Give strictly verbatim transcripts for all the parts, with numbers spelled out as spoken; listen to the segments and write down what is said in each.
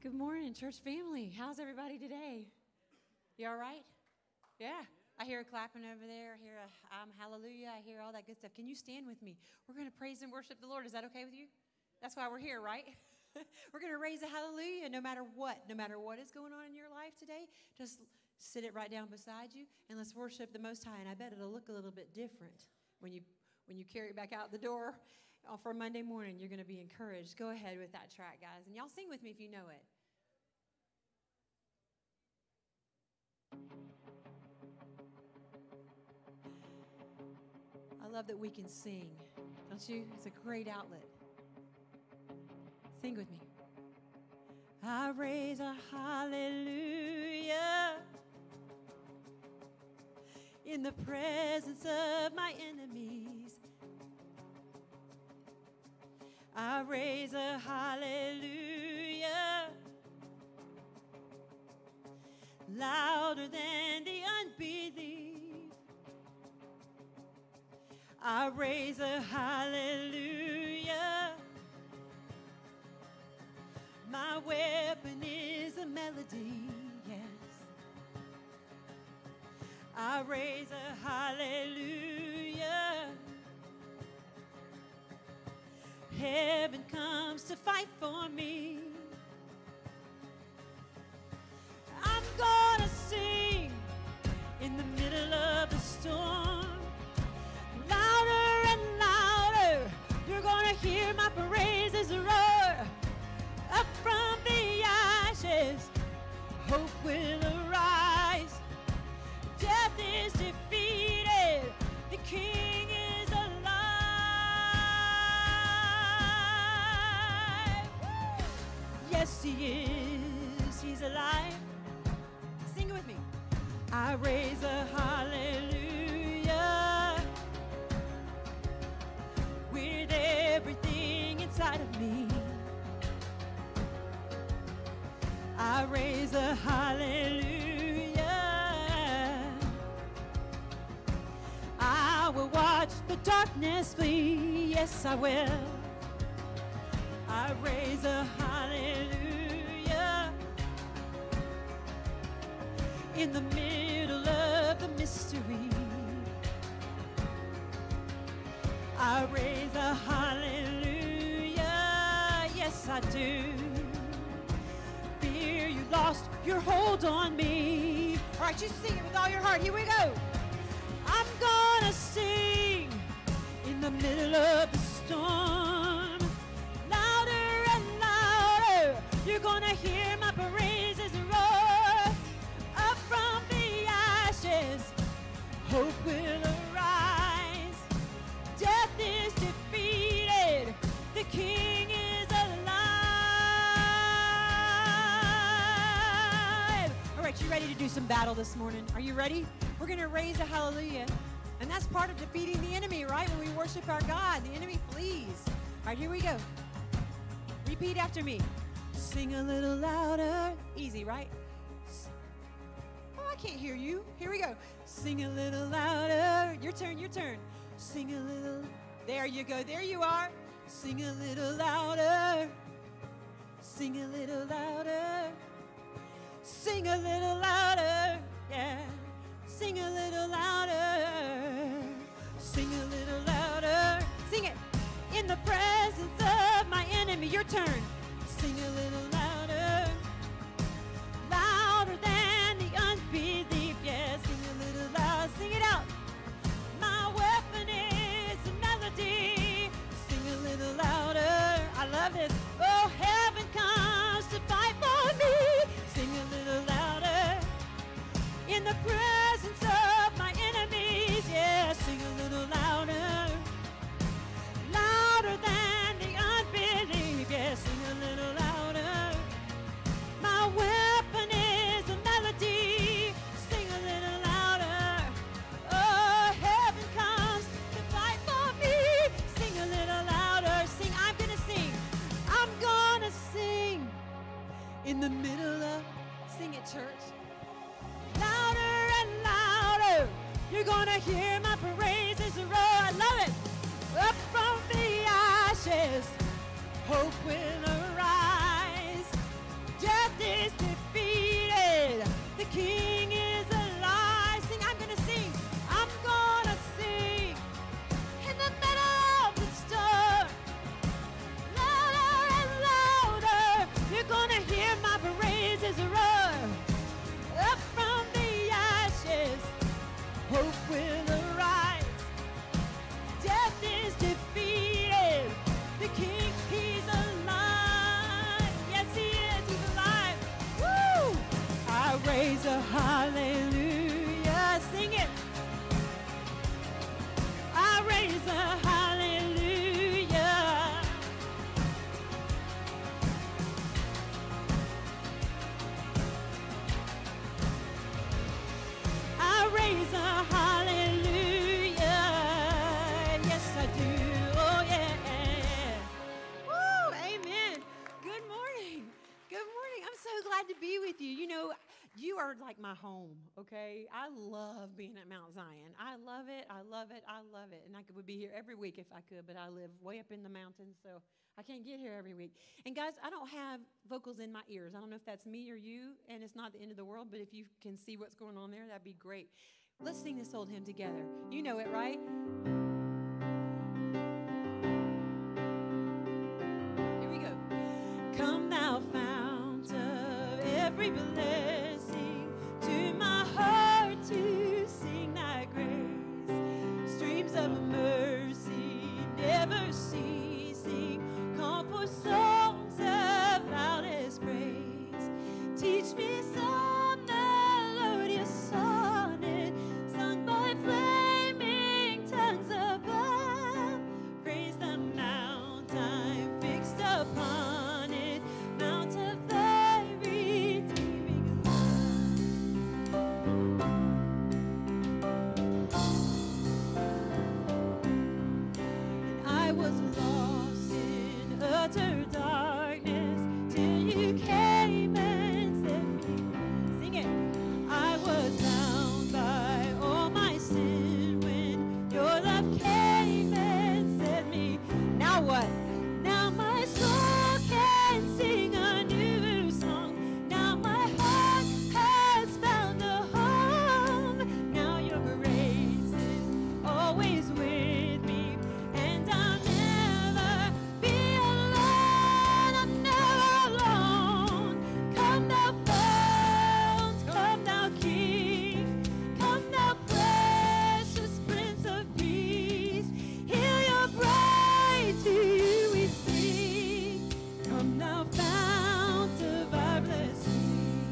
Good morning, church family. How's everybody today? You all right? Yeah. I hear a clapping over there. I hear a um, hallelujah. I hear all that good stuff. Can you stand with me? We're going to praise and worship the Lord. Is that okay with you? That's why we're here, right? We're going to raise a hallelujah no matter what. No matter what is going on in your life today, just sit it right down beside you and let's worship the Most High. And I bet it'll look a little bit different when you when you carry it back out the door for Monday morning. You're going to be encouraged. Go ahead with that track, guys. And y'all sing with me if you know it. I love that we can sing, don't you? It's a great outlet. Sing with me. I raise a hallelujah in the presence of my enemies. I raise a hallelujah louder than the unbelief. I raise a hallelujah. My weapon is a melody, yes. I raise a hallelujah. Heaven comes to fight for me. I'm gonna sing in the middle of the storm. Louder and louder, you're gonna hear my praises roar. Up from the ashes, hope will arise. Death is defeated, the King is alive. Yes, he is, he's alive. Sing it with me. I raise a hallelujah with everything inside of me. I raise a hallelujah. I will watch the darkness flee. Yes, I will. I raise a hallelujah in the middle of the mystery. I raise a hallelujah. Yes, I do. Fear you lost your hold on me. All right, you sing it with all your heart. Here we go. I'm gonna sing in the middle of the storm. Louder and louder, you're gonna hear my praises roar. Up from the ashes, hope will arise. Death is defeated, the King is alive. All right, you ready to do some battle this morning? Are you ready? We're going to raise a hallelujah. And that's part of defeating the enemy, right? When we worship our God, the enemy flees. All right, here we go. Repeat after me. Sing a little louder. Easy, right? Oh, I can't hear you. Here we go. Sing a little louder. Your turn, your turn. Sing a little. There you go. There you are. Sing a little louder. Sing a little louder. Sing a little louder. Yeah. Sing a little louder. Sing a little louder. Sing it. In the presence of my enemy. Your turn. Sing a little louder. Louder than the unbelief. Yeah. Sing a little loud. Sing it out. My weapon is a melody. Sing a little louder. I love this. Oh, heaven comes to fight for me. Sing a little louder. In the presence of my enemies. Yeah, sing a little louder. Louder than the unbelief. Yeah, sing a little louder. My weapon is a melody. Sing a little louder. Oh, heaven comes to fight for me. Sing a little louder. Sing, I'm gonna sing. I'm gonna sing in the middle of, sing it, church. Louder and louder, you're gonna hear my praises roar. I love it. Up from the ashes, hope will arise. Death You are like my home, okay? I love being at Mount Zion. I love it. I love it. I love it. And I could, would be here every week if I could, but I live way up in the mountains, so I can't get here every week. And guys, I don't have vocals in my ears. I don't know if that's me or you, and it's not the end of the world, but if you can see what's going on there, that'd be great. Let's sing this old hymn together. You know it, right? Here we go. Come thou fount of every blessing, to my heart to sing thy grace. Streams of mercy never ceasing, call for songs of loudest praise. Teach me some melodious sonnet, sung by flaming tongues above. Praise the mount I'm fixed upon it, mount of thy redeeming love. And I was lost in utter darkness till you came and set me. Sing it. I was bound by all my sin when your love came and set me. Now what? Now my soul can sing a new song. Now my heart has found a home. Now your grace is always with me, and I'll never be alone. I'm never alone. Come thou fount, come thou King, come thou precious Prince of Peace. Heal your bride, to you we sing. Come thou fount of our blessing.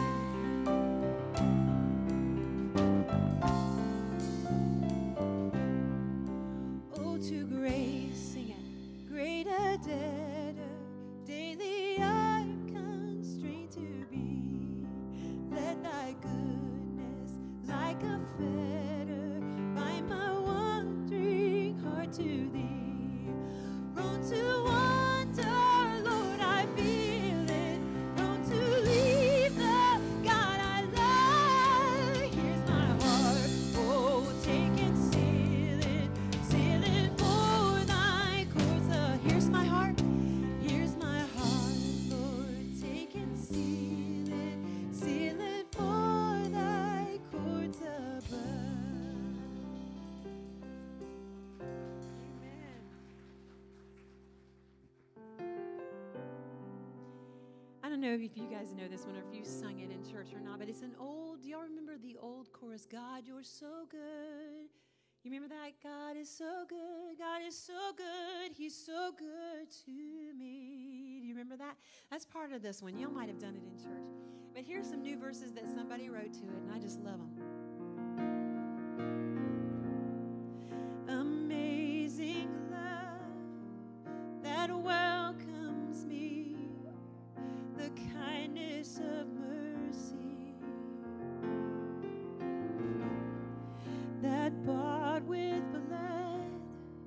Oh, to grace, sing it. Greater debtor, daily I'm constrained to be. Let thy goodness, like a fetter, bind my wandering heart to thee. Prone to wander, Lord, I feel it. Prone to leave the God I love. Here's my heart, oh, take and seal it. Seal it for thy courts. Uh, here's my heart, here's my heart, Lord, take and seal it. Seal it for thy courts above. Amen. I don't know if you guys know this one or if you sung it in church or not, but it's an old, do y'all remember the old chorus? God, you're so good. You remember that? God is so good. God is so good. He's so good to me. Do you remember that? That's part of this one. Y'all might have done it in church. But here's some new verses that somebody wrote to it, and I just love them. Amazing love that welcomes me, the kindness of mercy that bought with blood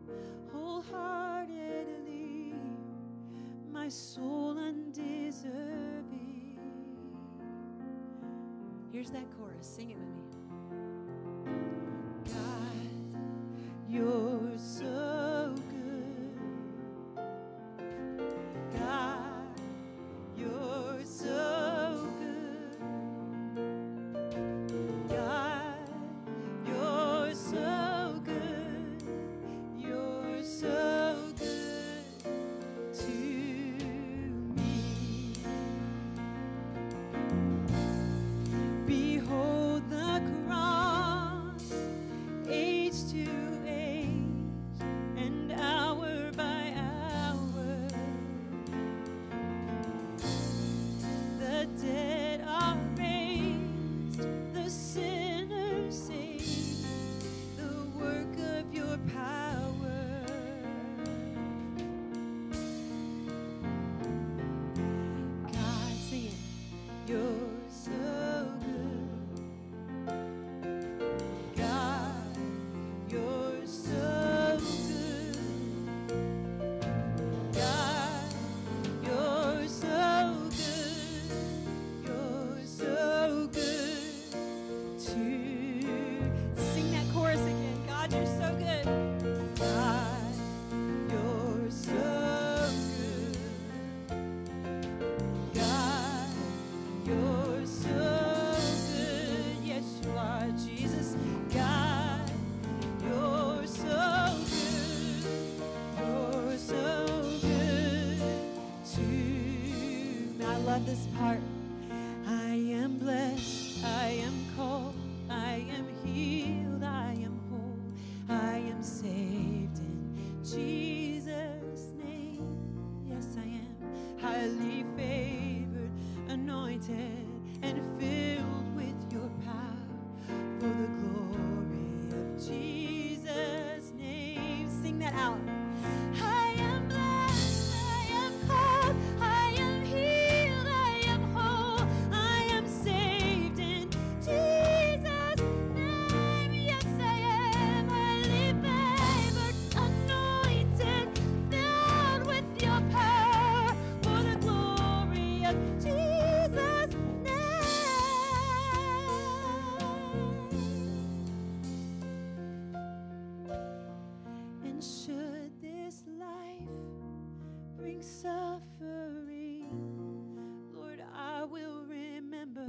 wholeheartedly my soul undeserving. Here's that chorus. Sing it with me. God, you're so good. God, you're so good. God, you're so good. You're so good to me. Behold the love this part. I am blessed, I am called, I am healed, I am whole, I am saved in Jesus' name. Yes, I am highly favored, anointed, and filled with your power for the glory of Jesus' name. Sing that out. I am blessed, I am called, I am healed, I am whole, I am saved in Jesus' name. Yes, I am highly favored, anointed, filled with your power for the glory of Jesus' name. And should this life bring suffering, Lord, I will remember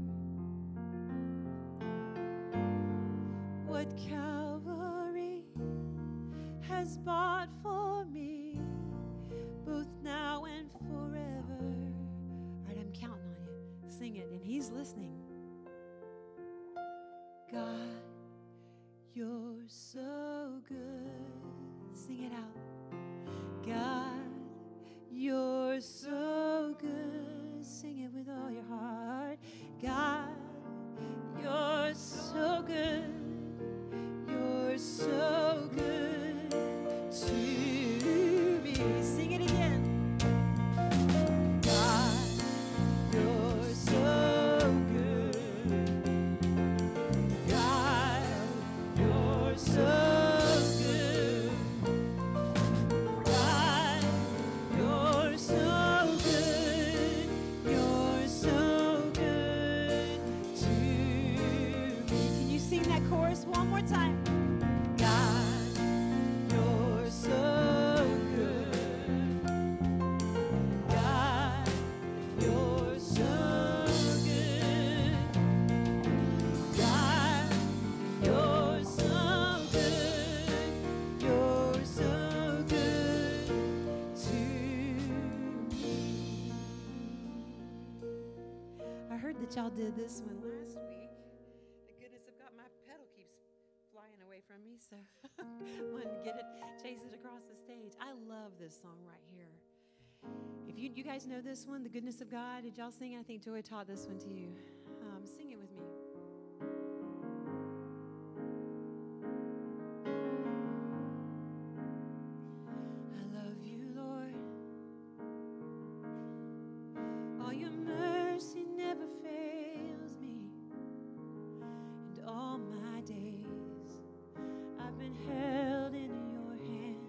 what Calvary has bought for me, both now and forever. All right, I'm counting on you. Sing it, and he's listening. God, you're so good. Sing it out. God, you're so good. Sing it with all your heart. God, you're so good. You're so good to me. Sing it again. God, you're so good. God, you're so good. God, you're so good. You're so good to me. Can you sing that chorus one more time? God, you're so good. God, you're so good. God, you're so good. You're so good to me. I heard that y'all did this one last week. The goodness of God, my pedal keeps flying away from me, so I wanted to get it, chase it across the stage. I love this song right here. If you you guys know this one, The Goodness of God, did y'all sing it? I think Joy taught this one to you. Um, sing it with me. I love you, Lord. All your mercy never fails me. And all my days I've been held in your hand.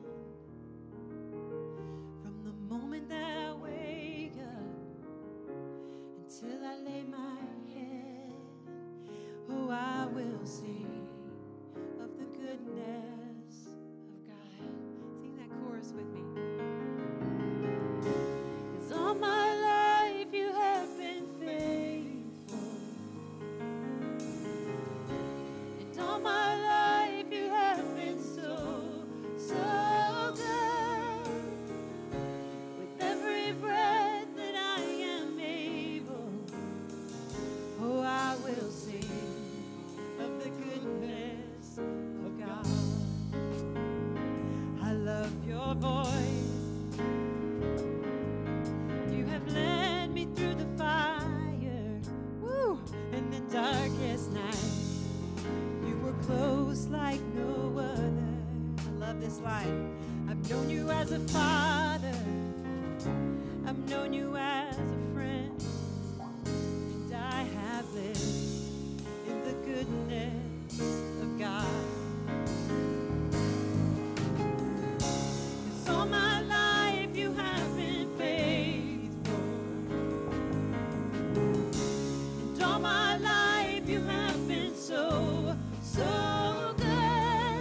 From the moment that I wake up until I lay my head, oh, I will sing of the goodness of God. Sing that chorus with me. 'Cause all my life you have been faithful, and all my life you have been so, so good. With every breath that I am able, oh, I will sing of the goodness of God. I love your voice. You have led me through the fire, woo, and the darkest night. You were close like no other. I love this line. I've known you as a father. I've known you as a friend. And I have lived in the goodness of God. 'Cause all my life you have been faithful. And all my life you have been so, so good.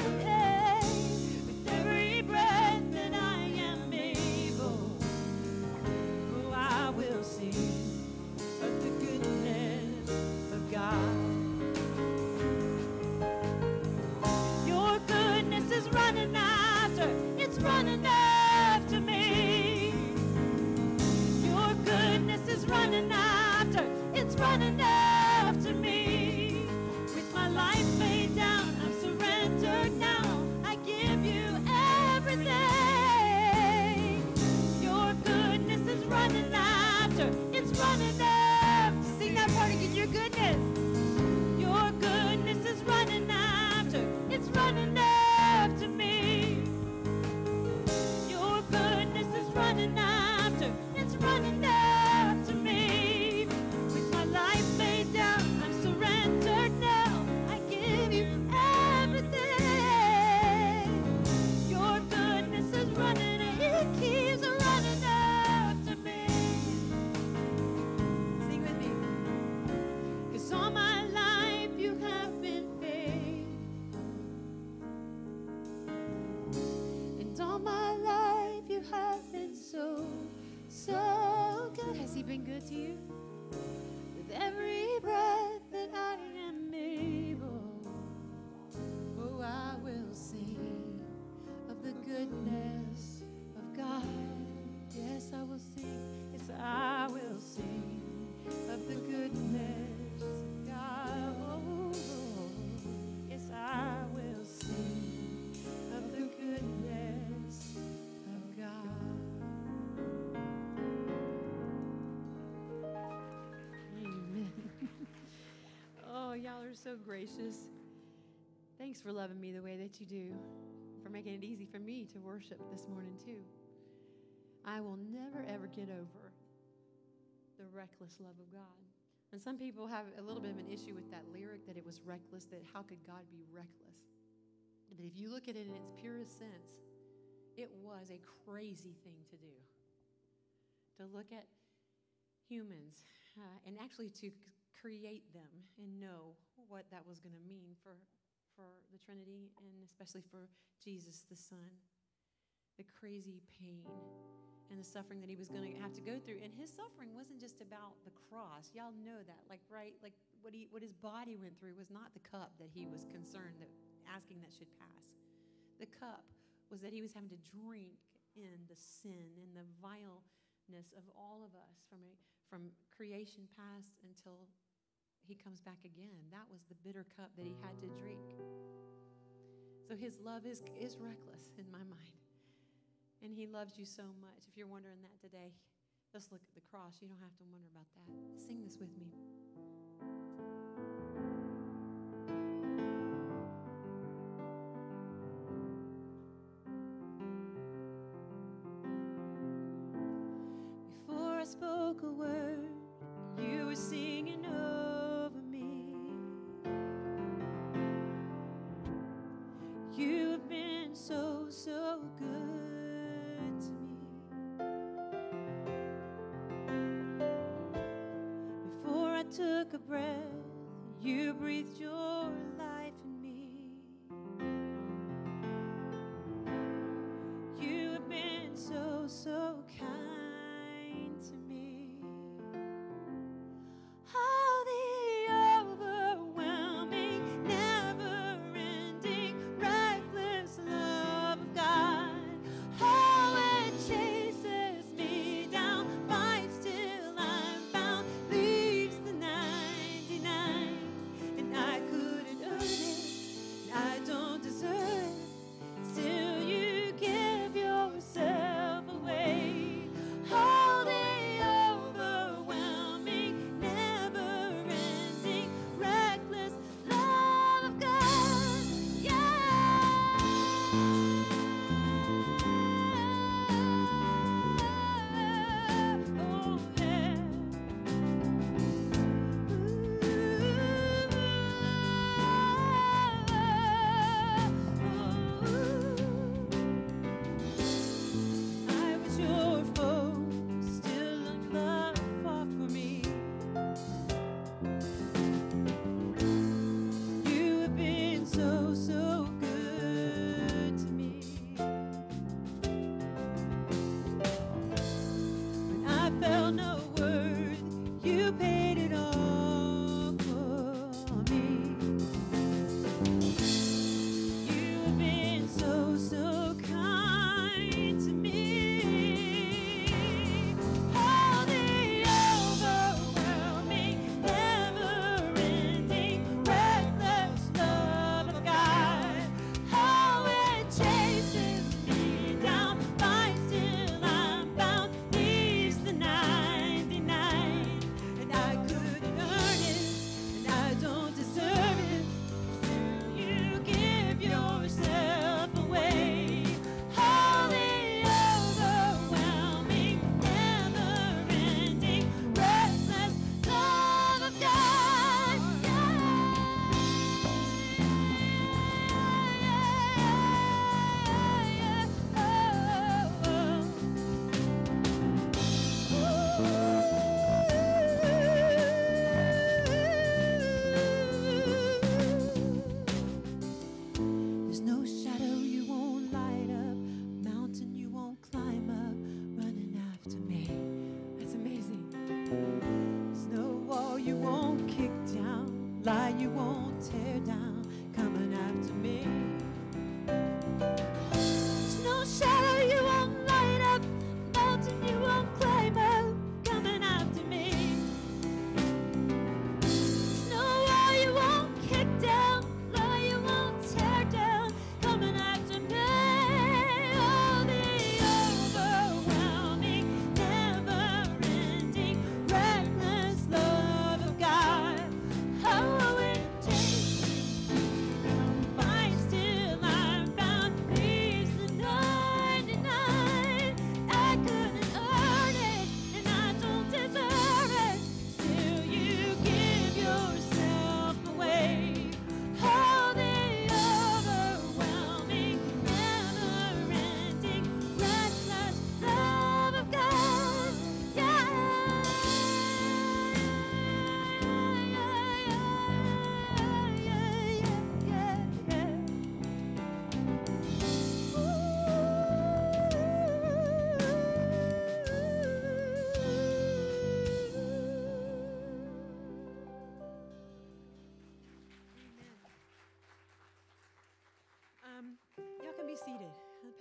With every breath that I am able, oh, running after, it's running after me. With my life laid down, I'm surrendered now. I give you everything. Your goodness is running, it keeps running after me. Sing with me. 'Cause all my life you have been faithful. And all my life you have been so, so good. Has he been good to you? With every breath that I am able, oh, I will sing of the goodness of God. Yes, I will sing. Yes, I will sing of the goodness of God. Oh, yes, I will sing of the goodness of God. Amen. Oh, y'all are so gracious. Thanks for loving me the way that you do, for making it easy for me to worship this morning too. I will never ever get over the reckless love of God. And some people have a little bit of an issue with that lyric, that it was reckless, that how could God be reckless? But if you look at it in its purest sense, it was a crazy thing to do. To look at humans uh, and actually to c- create them and know what that was going to mean for, for the Trinity and especially for Jesus the Son. The crazy pain and the suffering that he was going to have to go through. And his suffering wasn't just about the cross. Y'all know that, like, right? Like what he, what his body went through was not the cup that he was concerned that asking that should pass. The cup was that he was having to drink in the sin and the vileness of all of us from a, from creation past until he comes back again. That was the bitter cup that he had to drink. So his love is, is reckless in my mind. And he loves you so much. If you're wondering that today, just look at the cross. You don't have to wonder about that. Sing this with me. Before I spoke a word, you were singing over me. You have been so, so good. Took a breath, you breathed your life in me. You have been so, so kind to me. How the overwhelming, never-ending, reckless love of God. How it chases me down, fights till I'm found, leaves the ninety-nine, and I couldn't earn it, I don't deserve it, still you give yourself away. Oh, the overwhelming, never-ending, reckless love of God, yeah. Oh, yeah. I was your foe, still in love fought for me. You have been so, so good to me. When I felt no worth, you paid it all for me. You have been so, so kind to me. Oh, the overwhelming, never-ending, reckless love of God. How it chases me down, fights till I'm found, leaves the ninety-nine.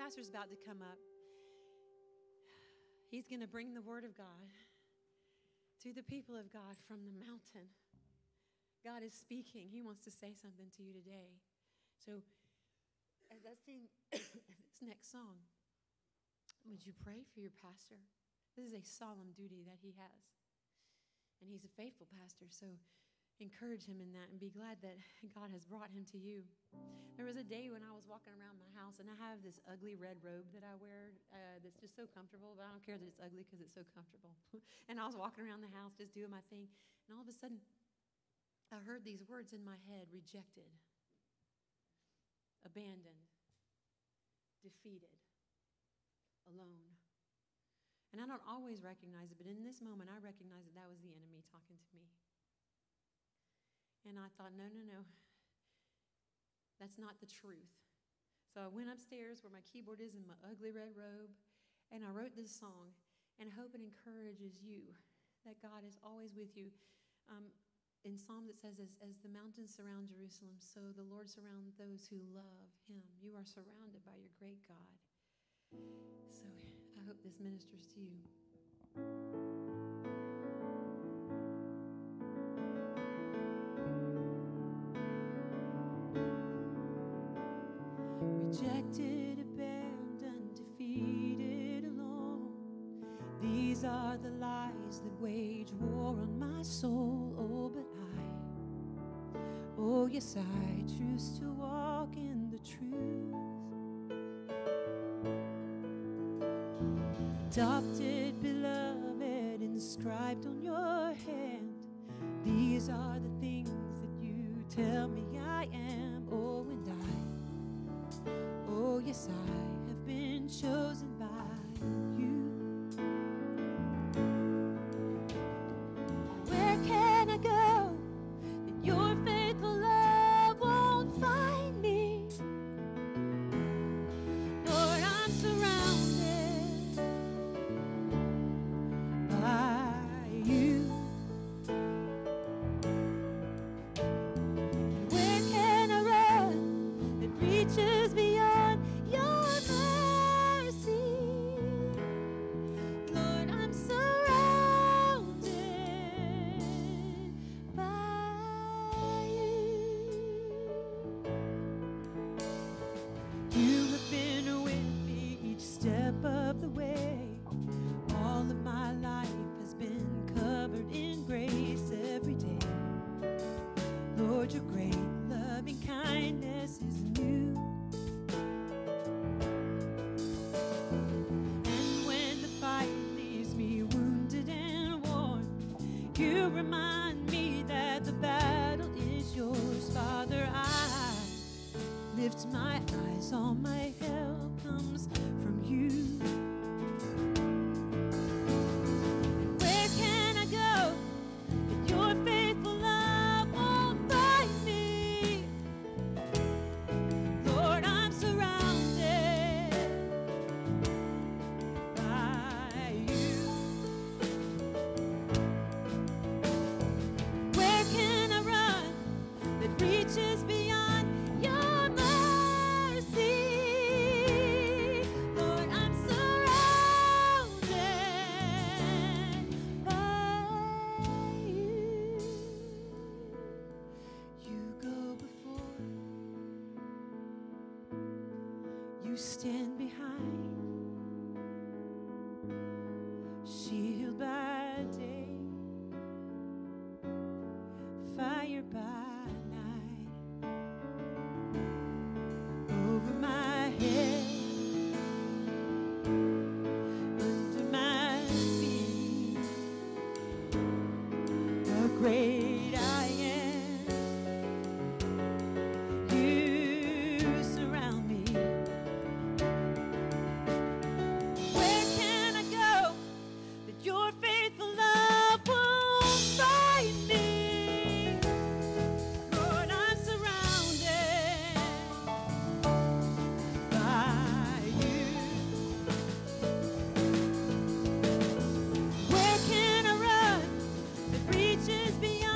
pastor's about to come up. He's going to bring the word of God to the people of God from the mountain. God is speaking. He wants to say something to you today. So as I sing this next song, would you pray for your pastor? This is a solemn duty that he has. And he's a faithful pastor, so encourage him in that and be glad that God has brought him to you. There was a day when I was walking around my house, and I have this ugly red robe that I wear uh, that's just so comfortable, but I don't care that it's ugly because it's so comfortable. And I was walking around the house just doing my thing, and all of a sudden, I heard these words in my head: rejected, abandoned, defeated, alone. And I don't always recognize it, but in this moment, I recognized that that was the enemy talking to me. And I thought, no, no, no, that's not the truth. So I went upstairs where my keyboard is in my ugly red robe, and I wrote this song, and I hope it encourages you that God is always with you. Um, in Psalms it says, as, as the mountains surround Jerusalem, so the Lord surrounds those who love him. You are surrounded by your great God. So I hope this ministers to you. Rejected, abandoned, defeated, alone. These are the lies that wage war on my soul. Oh, but I, oh yes, I choose to walk in the truth. Adopted, beloved, inscribed on your hand. These are the things that you tell me I am. Oh, and I, oh yes, I have been chosen by you. Where can I go that your faithful love won't find me? Lord, I'm surrounded by you. Where can I run that reaches beyond your mercy? Lord, I'm surrounded by you. You have been with me each step of the way. All of my life has been covered in grace every day. Lord, your great loving kindness is new. And when the fight leaves me wounded and worn, you remind me that the battle is yours. Father, I lift my eyes, all my help comes from you. And where can I go that your faithful love won't find me? Lord, I'm surrounded by you. Where can I run that reaches beyond your mercy? Lord, I'm surrounded by you. You go before, you stand behind, shield by day, fire by night. Over my head, under my feet, how great I am. You surround me. Where can I go that your faithful love won't find me? Lord, I'm surrounded by you. Where can I run that reaches beyond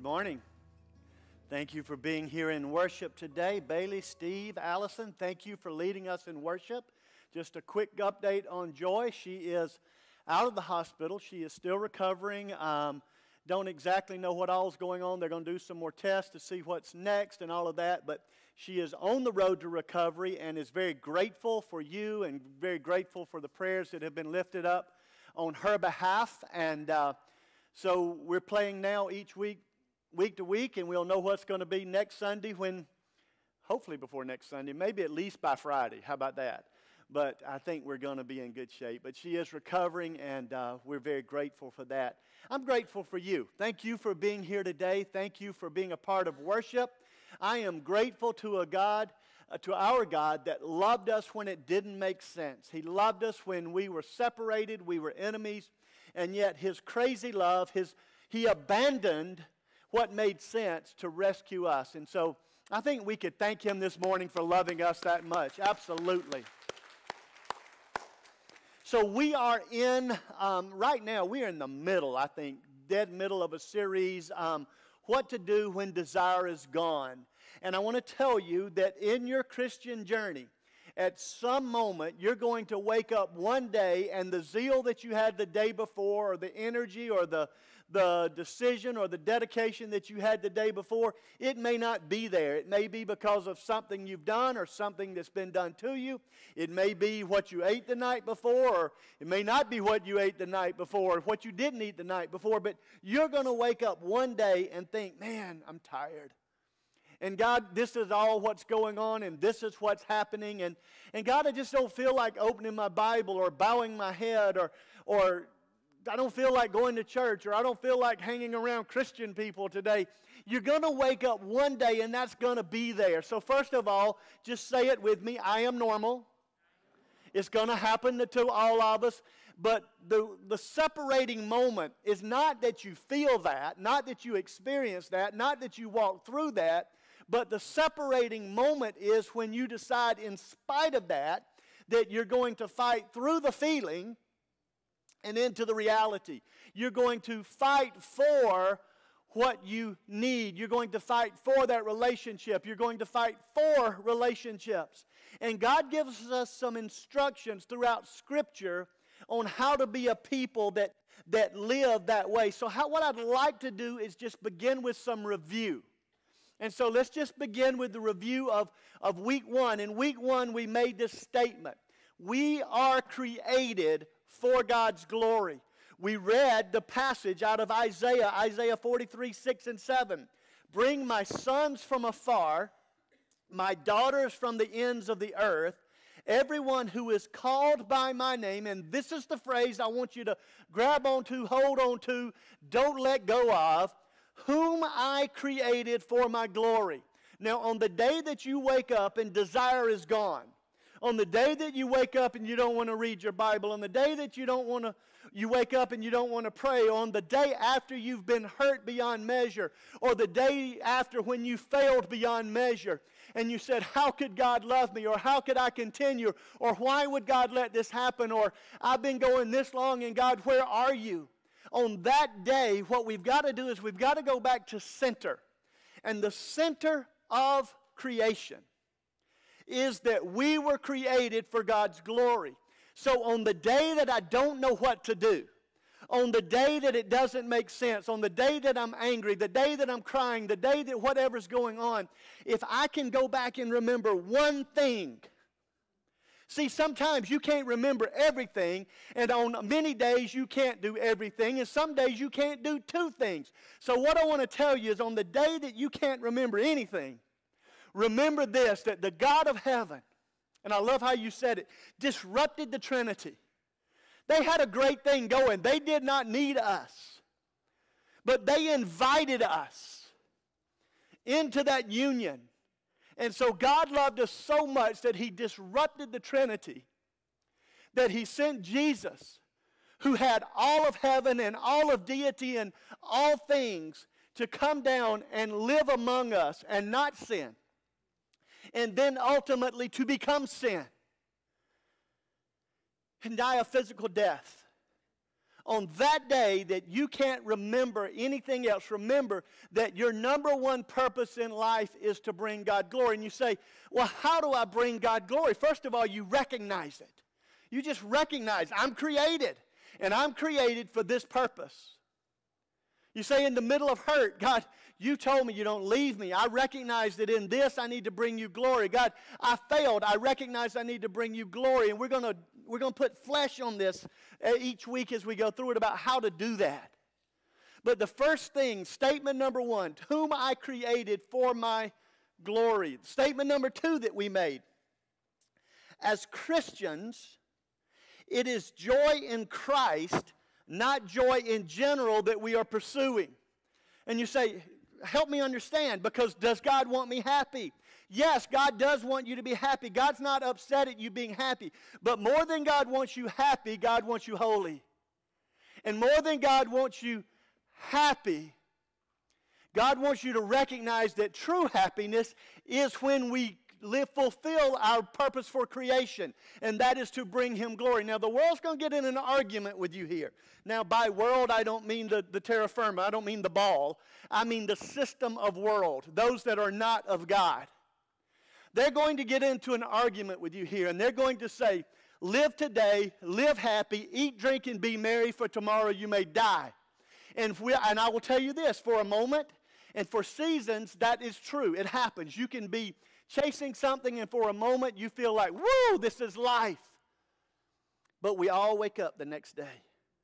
morning. Thank you for being here in worship today. Bailey, Steve, Allison, thank you for leading us in worship. Just a quick update on Joy. She is out of the hospital. She is still recovering. Um, don't exactly know what all is going on. They're going to do some more tests to see what's next and all of that. But she is on the road to recovery and is very grateful for you and very grateful for the prayers that have been lifted up on her behalf. And uh, so we're playing now each week, week to week, and we'll know what's going to be next Sunday when, hopefully before next Sunday, maybe at least by Friday. How about that? But I think we're going to be in good shape. But she is recovering, and uh, we're very grateful for that. I'm grateful for you. Thank you for being here today. Thank you for being a part of worship. I am grateful to a God, uh, to our God that loved us when it didn't make sense. He loved us when we were separated, we were enemies, and yet His crazy love, His He abandoned what made sense to rescue us. And so I think we could thank Him this morning for loving us that much. Absolutely. So we are in, um, right now, we are in the middle, I think, dead middle of a series, um, What to Do When Desire is Gone. And I want to tell you that in your Christian journey, at some moment, you're going to wake up one day and the zeal that you had the day before, or the energy, or the, the decision, or the dedication that you had the day before, it may not be there. It may be because of something you've done or something that's been done to you. It may be what you ate the night before, or it may not be what you ate the night before, or what you didn't eat the night before, but you're going to wake up one day and think, man, I'm tired. And God, this is all what's going on, and this is what's happening. And, and God, I just don't feel like opening my Bible or bowing my head, or, or I don't feel like going to church, or I don't feel like hanging around Christian people today. You're going to wake up one day, and that's going to be there. So first of all, just say it with me. I am normal. It's going to happen to all of us. But the, the separating moment is not that you feel that, not that you experience that, not that you walk through that, but the separating moment is when you decide, in spite of that, that you're going to fight through the feeling and into the reality. You're going to fight for what you need. You're going to fight for that relationship. You're going to fight for relationships. And God gives us some instructions throughout Scripture on how to be a people that, that live that way. So how, what I'd like to do is just begin with some review. And so let's just begin with the review of, of week one. In week one, we made this statement. We are created for God's glory. We read the passage out of Isaiah, Isaiah forty-three, six and seven. Bring my sons from afar, my daughters from the ends of the earth, everyone who is called by my name. And this is the phrase I want you to grab onto, hold onto, don't let go of. Whom I created for my glory. Now, on the day that you wake up and desire is gone, on the day that you wake up and you don't want to read your Bible, on the day that you don't want to, you wake up and you don't want to pray, on the day after you've been hurt beyond measure, or the day after when you failed beyond measure, and you said, how could God love me, or how could I continue, or why would God let this happen, or I've been going this long, and God, where are you? On that day, what we've got to do is we've got to go back to center. And the center of creation is that we were created for God's glory. So on the day that I don't know what to do, on the day that it doesn't make sense, on the day that I'm angry, the day that I'm crying, the day that whatever's going on, if I can go back and remember one thing. See, sometimes you can't remember everything, and on many days you can't do everything, and some days you can't do two things. So what I want to tell you is on the day that you can't remember anything, remember this, that the God of heaven, and I love how you said it, disrupted the Trinity. They had a great thing going. They did not need us, but they invited us into that union. And so God loved us so much that He disrupted the Trinity, that He sent Jesus, who had all of heaven and all of deity and all things, to come down and live among us and not sin, and then ultimately to become sin and die a physical death on that day that you can't remember anything else, remember that your number one purpose in life is to bring God glory. And you say, well, how do I bring God glory? First of all, you recognize it. You just recognize, I'm created, and I'm created for this purpose. You say in the middle of hurt, God, you told me you don't leave me. I recognize that in this I need to bring you glory. God, I failed. I recognize I need to bring you glory. And we're going to we're going to put flesh on this each week as we go through it about how to do that. But the first thing, statement number one, whom I created for my glory. Statement number two that we made. As Christians, it is joy in Christ, not joy in general, that we are pursuing. And you say, help me understand, because does God want me happy? Yes, God does want you to be happy. God's not upset at you being happy. But more than God wants you happy, God wants you holy. And more than God wants you happy, God wants you to recognize that true happiness is when we live, fulfill our purpose for creation, and that is to bring Him glory. Now, the world's going to get in an argument with you here. Now, by world, I don't mean the, the terra firma. I don't mean the ball. I mean the system of world, those that are not of God. They're going to get into an argument with you here, and they're going to say, live today, live happy, eat, drink, and be merry, for tomorrow you may die. And, if we, and I will tell you this, for a moment and for seasons, that is true. It happens. You can be chasing something, and for a moment you feel like, woo, this is life. But we all wake up the next day.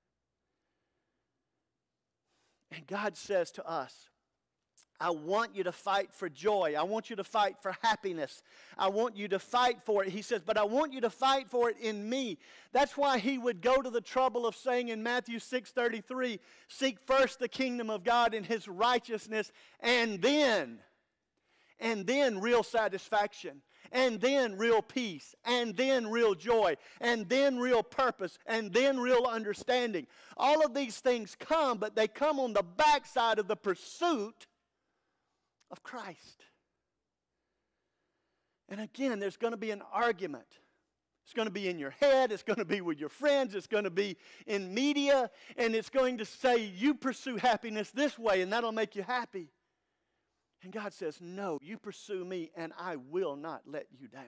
And God says to us, I want you to fight for joy. I want you to fight for happiness. I want you to fight for it. He says, but I want you to fight for it in me. That's why He would go to the trouble of saying in Matthew six thirty-three, seek first the kingdom of God and His righteousness, and then, and then real satisfaction, and then real peace, and then real joy, and then real purpose, and then real understanding. All of these things come, but they come on the backside of the pursuit of Christ. And again, there's going to be an argument. It's going to be in your head. It's going to be with your friends. It's going to be in media. And it's going to say, you pursue happiness this way, and that'll make you happy. And God says, no, you pursue me, and I will not let you down.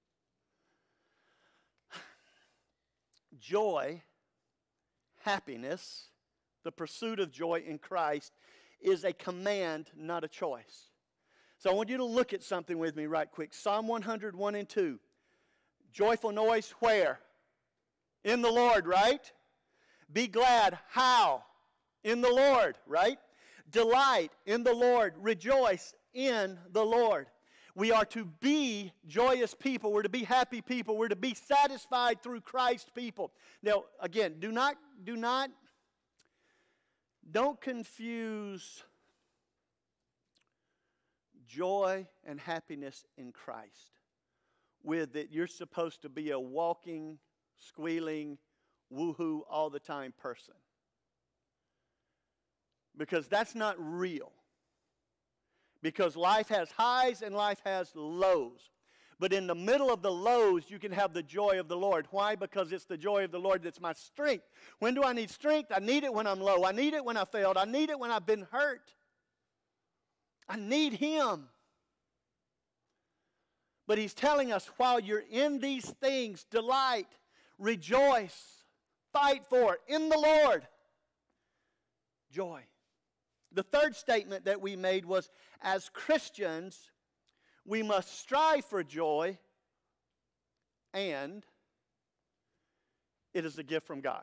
Joy, happiness, the pursuit of joy in Christ is a command, not a choice. So I want you to look at something with me right quick. Psalm one hundred, one and two. Joyful noise where? In the Lord, right? Be glad. How? In the Lord, right? Delight in the Lord. Rejoice in the Lord. We are to be joyous people. We're to be happy people. We're to be satisfied through Christ people. Now, again, do not, do not, don't confuse joy and happiness in Christ with that you're supposed to be a walking, squealing, woohoo all the time person. Because that's not real. Because life has highs and life has lows. But in the middle of the lows, you can have the joy of the Lord. Why? Because it's the joy of the Lord that's my strength. When do I need strength? I need it when I'm low. I need it when I failed. I need it when I've been hurt. I need Him. But He's telling us, while you're in these things, delight, rejoice, fight for it in the Lord. Joy. The third statement that we made was, as Christians, we must strive for joy, and it is a gift from God.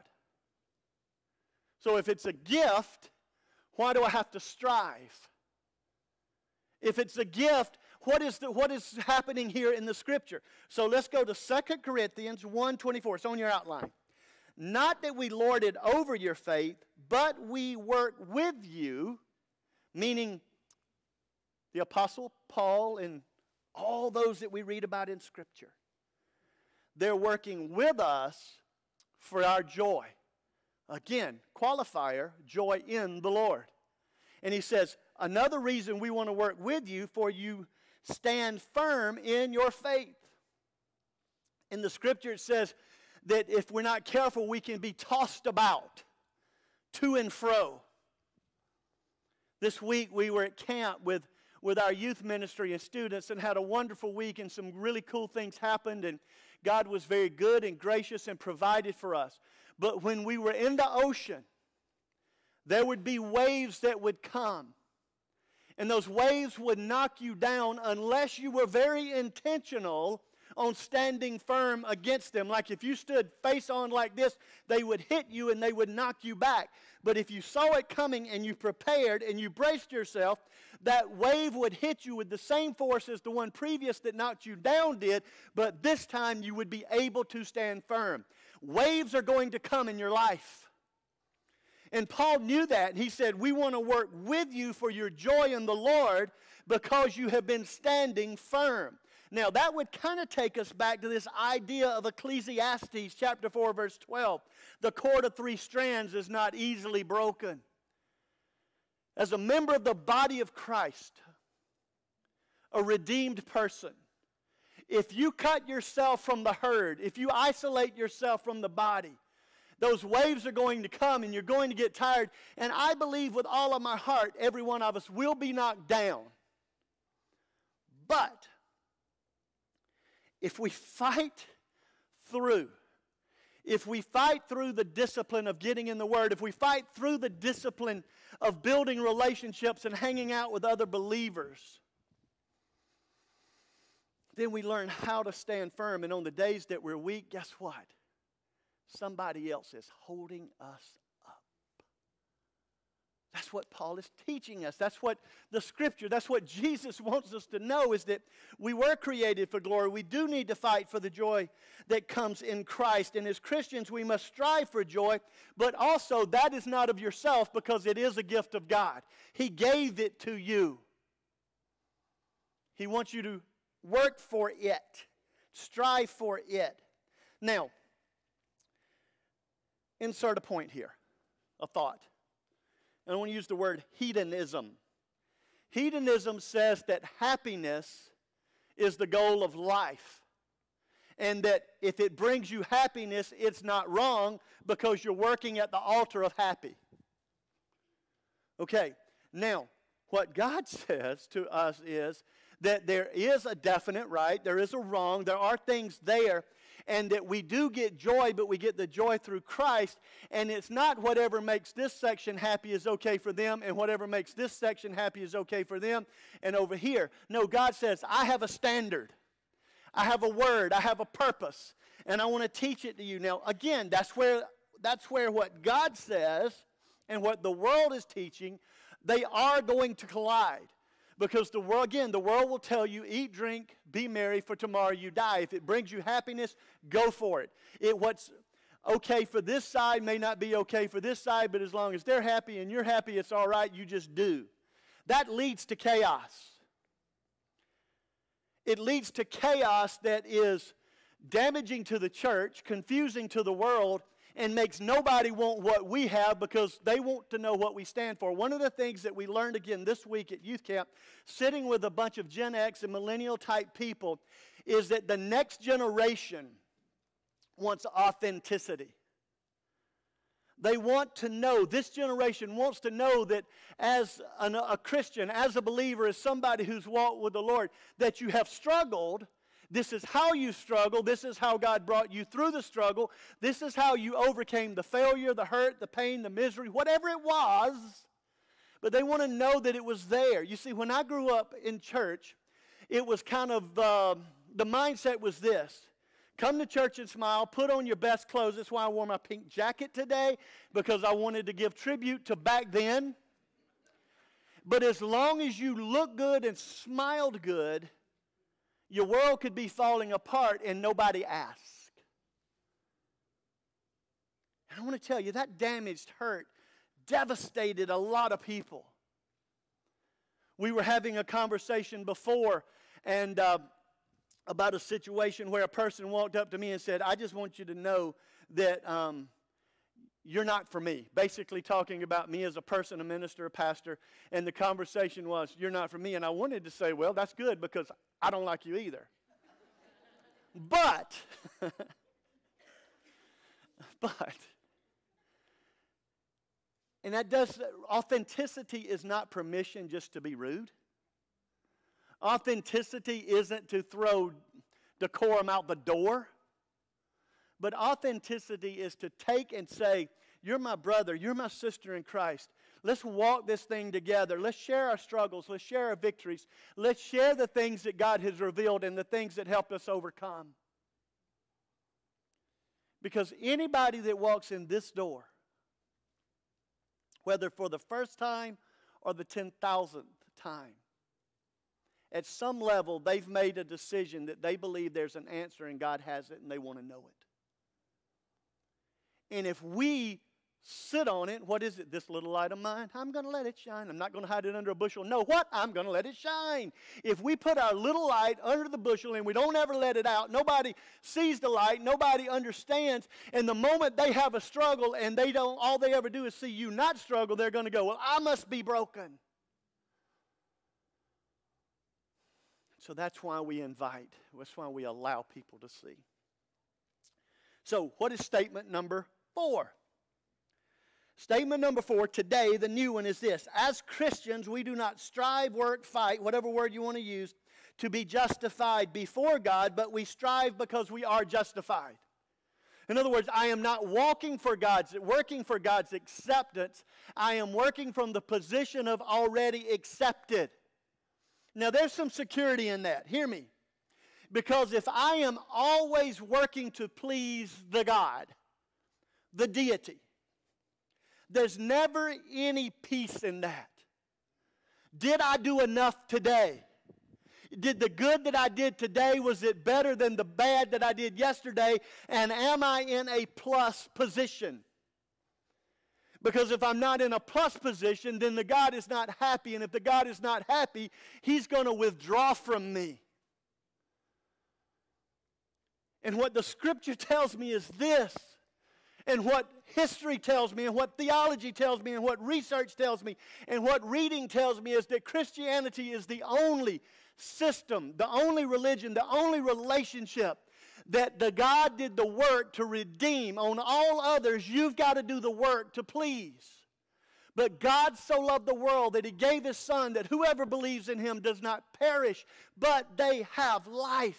So if it's a gift, why do I have to strive? If it's a gift, what is the, what is happening here in the Scripture? So let's go to Second Corinthians one twenty-four. It's on your outline. Not that we lord it over your faith, but we work with you, meaning the Apostle Paul and all those that we read about in Scripture. They're working with us for our joy. Again, qualifier, joy in the Lord. And he says, another reason we want to work with you, for you stand firm in your faith. In the Scripture it says that if we're not careful, we can be tossed about. to and fro. This week we were at camp with, with our youth ministry and students and had a wonderful week, and some really cool things happened, and God was very good and gracious and provided for us. But when we were in the ocean, there would be waves that would come. And those waves would knock you down unless you were very intentional on standing firm against them. Like if you stood face on like this, they would hit you and they would knock you back. But if you saw it coming and you prepared and you braced yourself, that wave would hit you with the same force as the one previous that knocked you down did, but this time you would be able to stand firm. Waves are going to come in your life. And Paul knew that. And he said, we want to work with you for your joy in the Lord because you have been standing firm. Now, that would kind of take us back to this idea of Ecclesiastes chapter four, verse twelve. The cord of three strands is not easily broken. As a member of the body of Christ, a redeemed person, if you cut yourself from the herd, if you isolate yourself from the body, those waves are going to come and you're going to get tired. And I believe with all of my heart, every one of us will be knocked down. But if we fight through, if we fight through the discipline of getting in the Word, if we fight through the discipline of building relationships and hanging out with other believers, then we learn how to stand firm. And on the days that we're weak, guess what? Somebody else is holding us up. That's what Paul is teaching us. That's what the Scripture, that's what Jesus wants us to know, is that we were created for glory. We do need to fight for the joy that comes in Christ. And as Christians, we must strive for joy, but also that is not of yourself because it is a gift of God. He gave it to you. He wants you to work for it, strive for it. Now, insert a point here, a thought. And I want to use the word hedonism. Hedonism says that happiness is the goal of life. And that if it brings you happiness, it's not wrong because you're working at the altar of happy. Okay, now, what God says to us is that there is a definite right, there is a wrong, there are things there, and that we do get joy, but we get the joy through Christ, and it's not whatever makes this section happy is okay for them, and whatever makes this section happy is okay for them, and over here. No, God says, I have a standard. I have a word. I have a purpose, and I want to teach it to you. Now, again, that's where, that's where what God says and what the world is teaching, they are going to collide. Because the world, again, the world will tell you, eat, drink, be merry, for tomorrow you die. If it brings you happiness, go for it. It what's okay for this side may not be okay for this side, but as long as they're happy and you're happy, it's all right, you just do. That leads to chaos. It leads to chaos that is damaging to the church, confusing to the world, and makes nobody want what we have because they want to know what we stand for. One of the things that we learned again this week at youth camp, sitting with a bunch of Gen X and millennial type people, is that the next generation wants authenticity. They want to know, this generation wants to know that as an, a Christian, as a believer, as somebody who's walked with the Lord, that you have struggled. This is how you struggle. This is how God brought you through the struggle. This is how you overcame the failure, the hurt, the pain, the misery, whatever it was. But they want to know that it was there. You see, when I grew up in church, it was kind of, uh, the mindset was this. Come to church and smile, put on your best clothes. That's why I wore my pink jacket today, because I wanted to give tribute to back then. But as long as you look good and smiled good, your world could be falling apart and nobody asked. And I want to tell you, that damaged, hurt, devastated a lot of people. We were having a conversation before and uh, about a situation where a person walked up to me and said, I just want you to know that um, you're not for me. Basically talking about me as a person, a minister, a pastor. And the conversation was, you're not for me. And I wanted to say, well, that's good because I don't like you either. But, but, And that does, authenticity is not permission just to be rude. Authenticity isn't to throw decorum out the door. But authenticity is to take and say, you're my brother, you're my sister in Christ. Let's walk this thing together. Let's share our struggles. Let's share our victories. Let's share the things that God has revealed and the things that helped us overcome. Because anybody that walks in this door, whether for the first time or the ten thousandth time, at some level they've made a decision that they believe there's an answer and God has it and they want to know it. And if we sit on it, what is it? This little light of mine, I'm going to let it shine. I'm not going to hide it under a bushel. No, what? I'm going to let it shine. If we put our little light under the bushel and we don't ever let it out, nobody sees the light, nobody understands, and the moment they have a struggle and they don't, all they ever do is see you not struggle, they're going to go, well, I must be broken. So that's why we invite. That's why we allow people to see. So what is statement number four? Statement number four, today, the new one is this. As Christians, we do not strive, work, fight, whatever word you want to use, to be justified before God, but we strive because we are justified. In other words, I am not walking for God's, working for God's acceptance. I am working from the position of already accepted. Now, there's some security in that. Hear me. Because if I am always working to please the God, the deity, there's never any peace in that. Did I do enough today? Did the good that I did today, was it better than the bad that I did yesterday? And am I in a plus position? Because if I'm not in a plus position, then the God is not happy. And if the God is not happy, He's going to withdraw from me. And what the Scripture tells me is this. And what history tells me, and what theology tells me, and what research tells me, and what reading tells me is that Christianity is the only system, the only religion, the only relationship that the God did the work to redeem. On all others, you've got to do the work to please. But God so loved the world that He gave His Son, that whoever believes in Him does not perish, but they have life.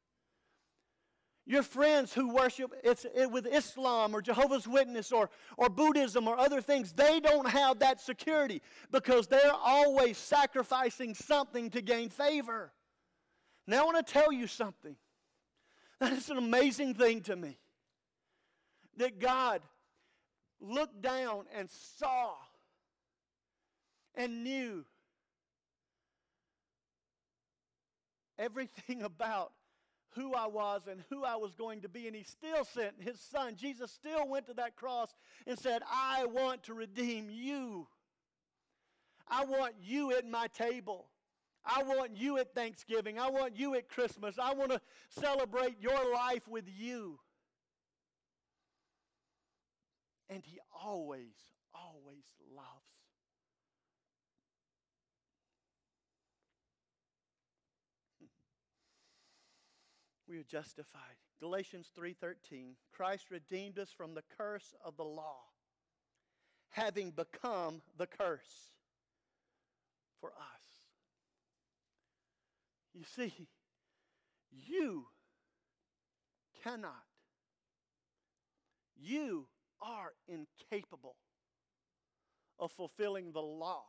Your friends who worship it's, it with Islam or Jehovah's Witness or, or Buddhism or other things, they don't have that security because they're always sacrificing something to gain favor. Now I want to tell you something. That is an amazing thing to me. That God looked down and saw and knew everything about who I was and who I was going to be, and He still sent His Son. Jesus still went to that cross and said, I want to redeem you. I want you at my table. I want you at Thanksgiving. I want you at Christmas. I want to celebrate your life with you. And He always, always loves. We are justified. Galatians three thirteen, Christ redeemed us from the curse of the law, having become the curse for us. You see, you cannot, you are incapable of fulfilling the law.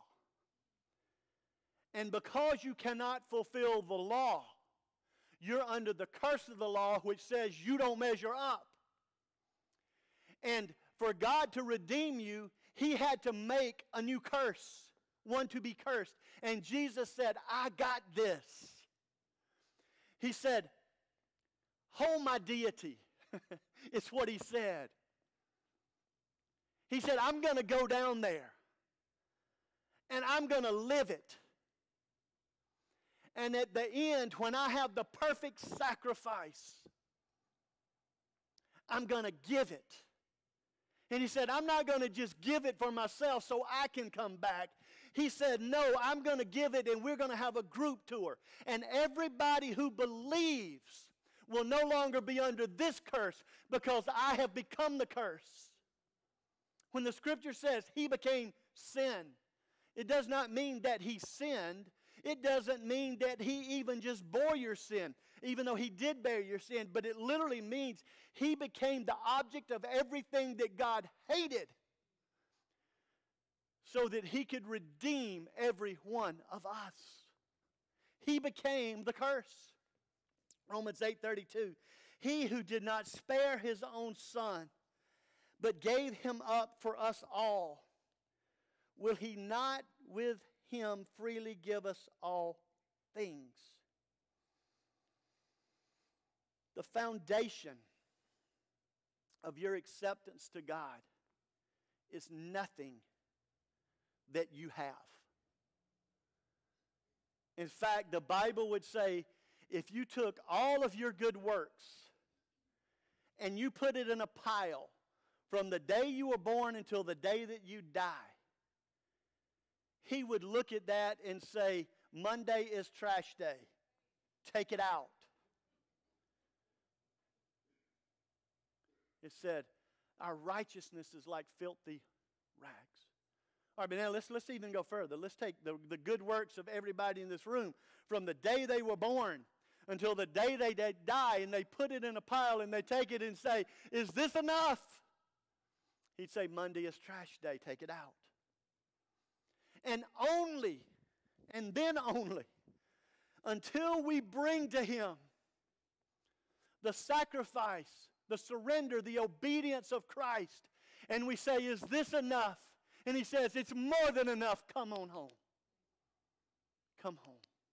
And because you cannot fulfill the law, you're under the curse of the law, which says you don't measure up. And for God to redeem you, He had to make a new curse, one to be cursed. And Jesus said, I got this. He said, hold my deity. It's what He said. He said, I'm going to go down there, and I'm going to live it. And at the end, when I have the perfect sacrifice, I'm going to give it. And He said, I'm not going to just give it for myself so I can come back. He said, no, I'm going to give it, and we're going to have a group tour. And everybody who believes will no longer be under this curse because I have become the curse. When the scripture says he became sin, it does not mean that he sinned. It doesn't mean that he even just bore your sin, even though he did bear your sin. But it literally means he became the object of everything that God hated so that he could redeem every one of us. He became the curse. Romans eight thirty-two. He who did not spare his own son, but gave him up for us all, will he not with him freely give us all things? The foundation of your acceptance to God is nothing that you have. In fact, the Bible would say, if you took all of your good works and you put it in a pile from the day you were born until the day that you die, he would look at that and say, Monday is trash day. Take it out. It said, our righteousness is like filthy rags. All right, but now let's, let's even go further. Let's take the, the good works of everybody in this room from the day they were born until the day they, they die, and they put it in a pile and they take it and say, is this enough? He'd say, Monday is trash day. Take it out. And only, and then only, until we bring to him the sacrifice, the surrender, the obedience of Christ, and we say, is this enough? And he says, it's more than enough. Come on home. Come home.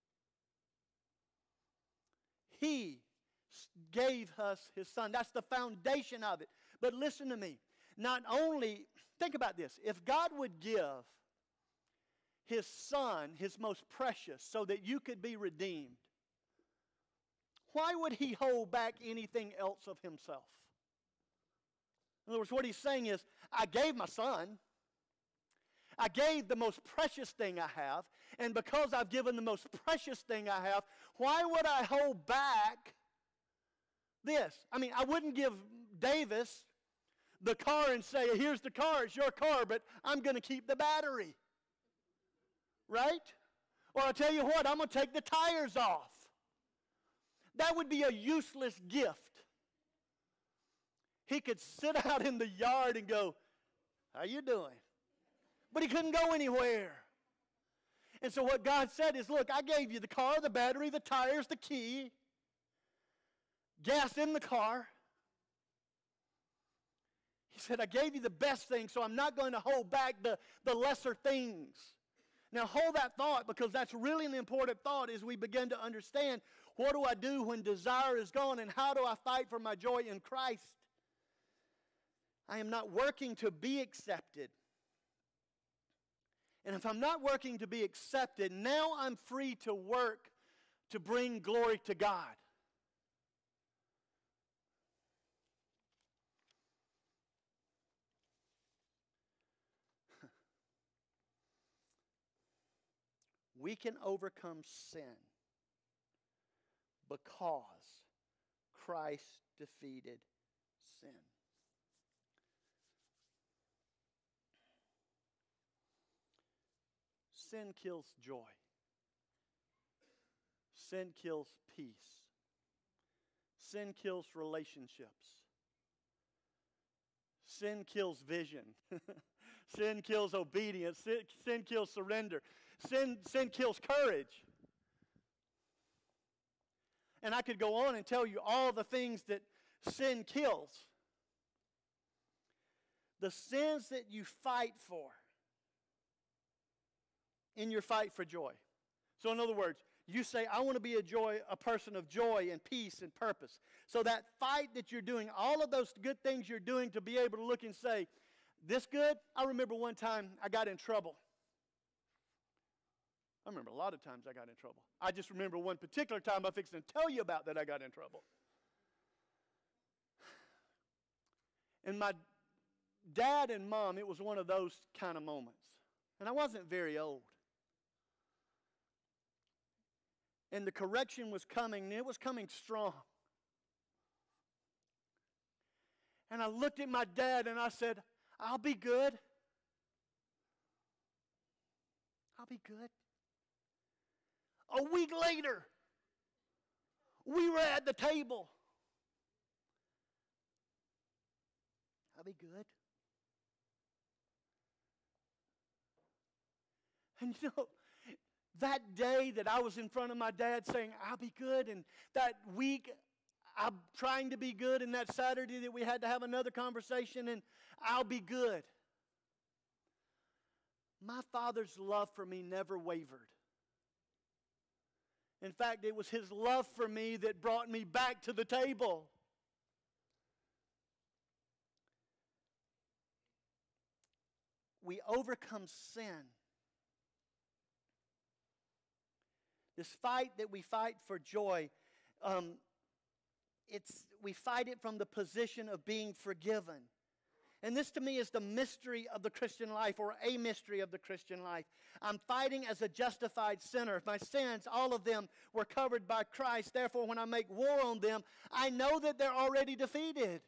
He gave us his son. That's the foundation of it. But listen to me. Not only, think about this. If God would give his son, his most precious, so that you could be redeemed, why would he hold back anything else of himself? In other words, what he's saying is, I gave my son. I gave the most precious thing I have, and because I've given the most precious thing I have, why would I hold back this? I mean, I wouldn't give Davis the car and say, here's the car, it's your car, but I'm going to keep the battery. Right? Or I'll tell you what, I'm going to take the tires off. That would be a useless gift. He could sit out in the yard and go, how you doing? But he couldn't go anywhere. And so what God said is, look, I gave you the car, the battery, the tires, the key, gas in the car. He said, I gave you the best thing, so I'm not going to hold back the, the lesser things. Now hold that thought, because that's really an important thought as we begin to understand, what do I do when desire is gone, and how do I fight for my joy in Christ? I am not working to be accepted. And if I'm not working to be accepted, now I'm free to work to bring glory to God. We can overcome sin because Christ defeated sin. Sin kills joy. Sin kills peace. Sin kills relationships. Sin kills vision. Sin kills obedience. Sin, sin kills surrender. Sin, sin kills courage. And I could go on and tell you all the things that sin kills. The sins that you fight for in your fight for joy. So in other words, you say, I want to be a joy, a person of joy and peace and purpose. So that fight that you're doing, all of those good things you're doing to be able to look and say, this good? I remember one time I got in trouble. I remember a lot of times I got in trouble. I just remember one particular time I'm fixing to tell you about that I got in trouble. And my dad and mom, it was one of those kind of moments. And I wasn't very old. And the correction was coming, and it was coming strong. And I looked at my dad and I said, I'll be good. I'll be good. A week later, we were at the table. I'll be good. And you know, that day that I was in front of my dad saying, I'll be good, and that week I'm trying to be good, and that Saturday that we had to have another conversation, and I'll be good. My Father's love for me never wavered. In fact, it was His love for me that brought me back to the table. We overcome sin. This fight that we fight for joy, um, it's we fight it from the position of being forgiven. And this to me is the mystery of the Christian life, or a mystery of the Christian life. I'm fighting as a justified sinner. My sins, all of them, were covered by Christ. Therefore, when I make war on them, I know that they're already defeated.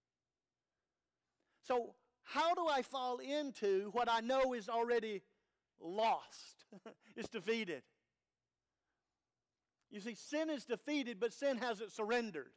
So, how do I fall into what I know is already lost? It's defeated. You see, sin is defeated, but sin hasn't surrendered.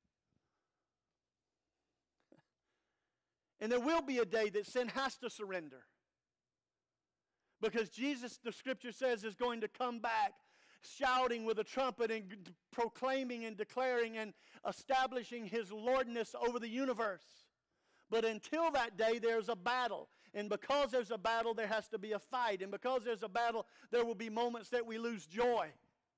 And there will be a day that sin has to surrender. Because Jesus, the Scripture says, is going to come back shouting with a trumpet and proclaiming and declaring and establishing His Lordness over the universe. But until that day, there's a battle. And because there's a battle, there has to be a fight. And because there's a battle, there will be moments that we lose joy.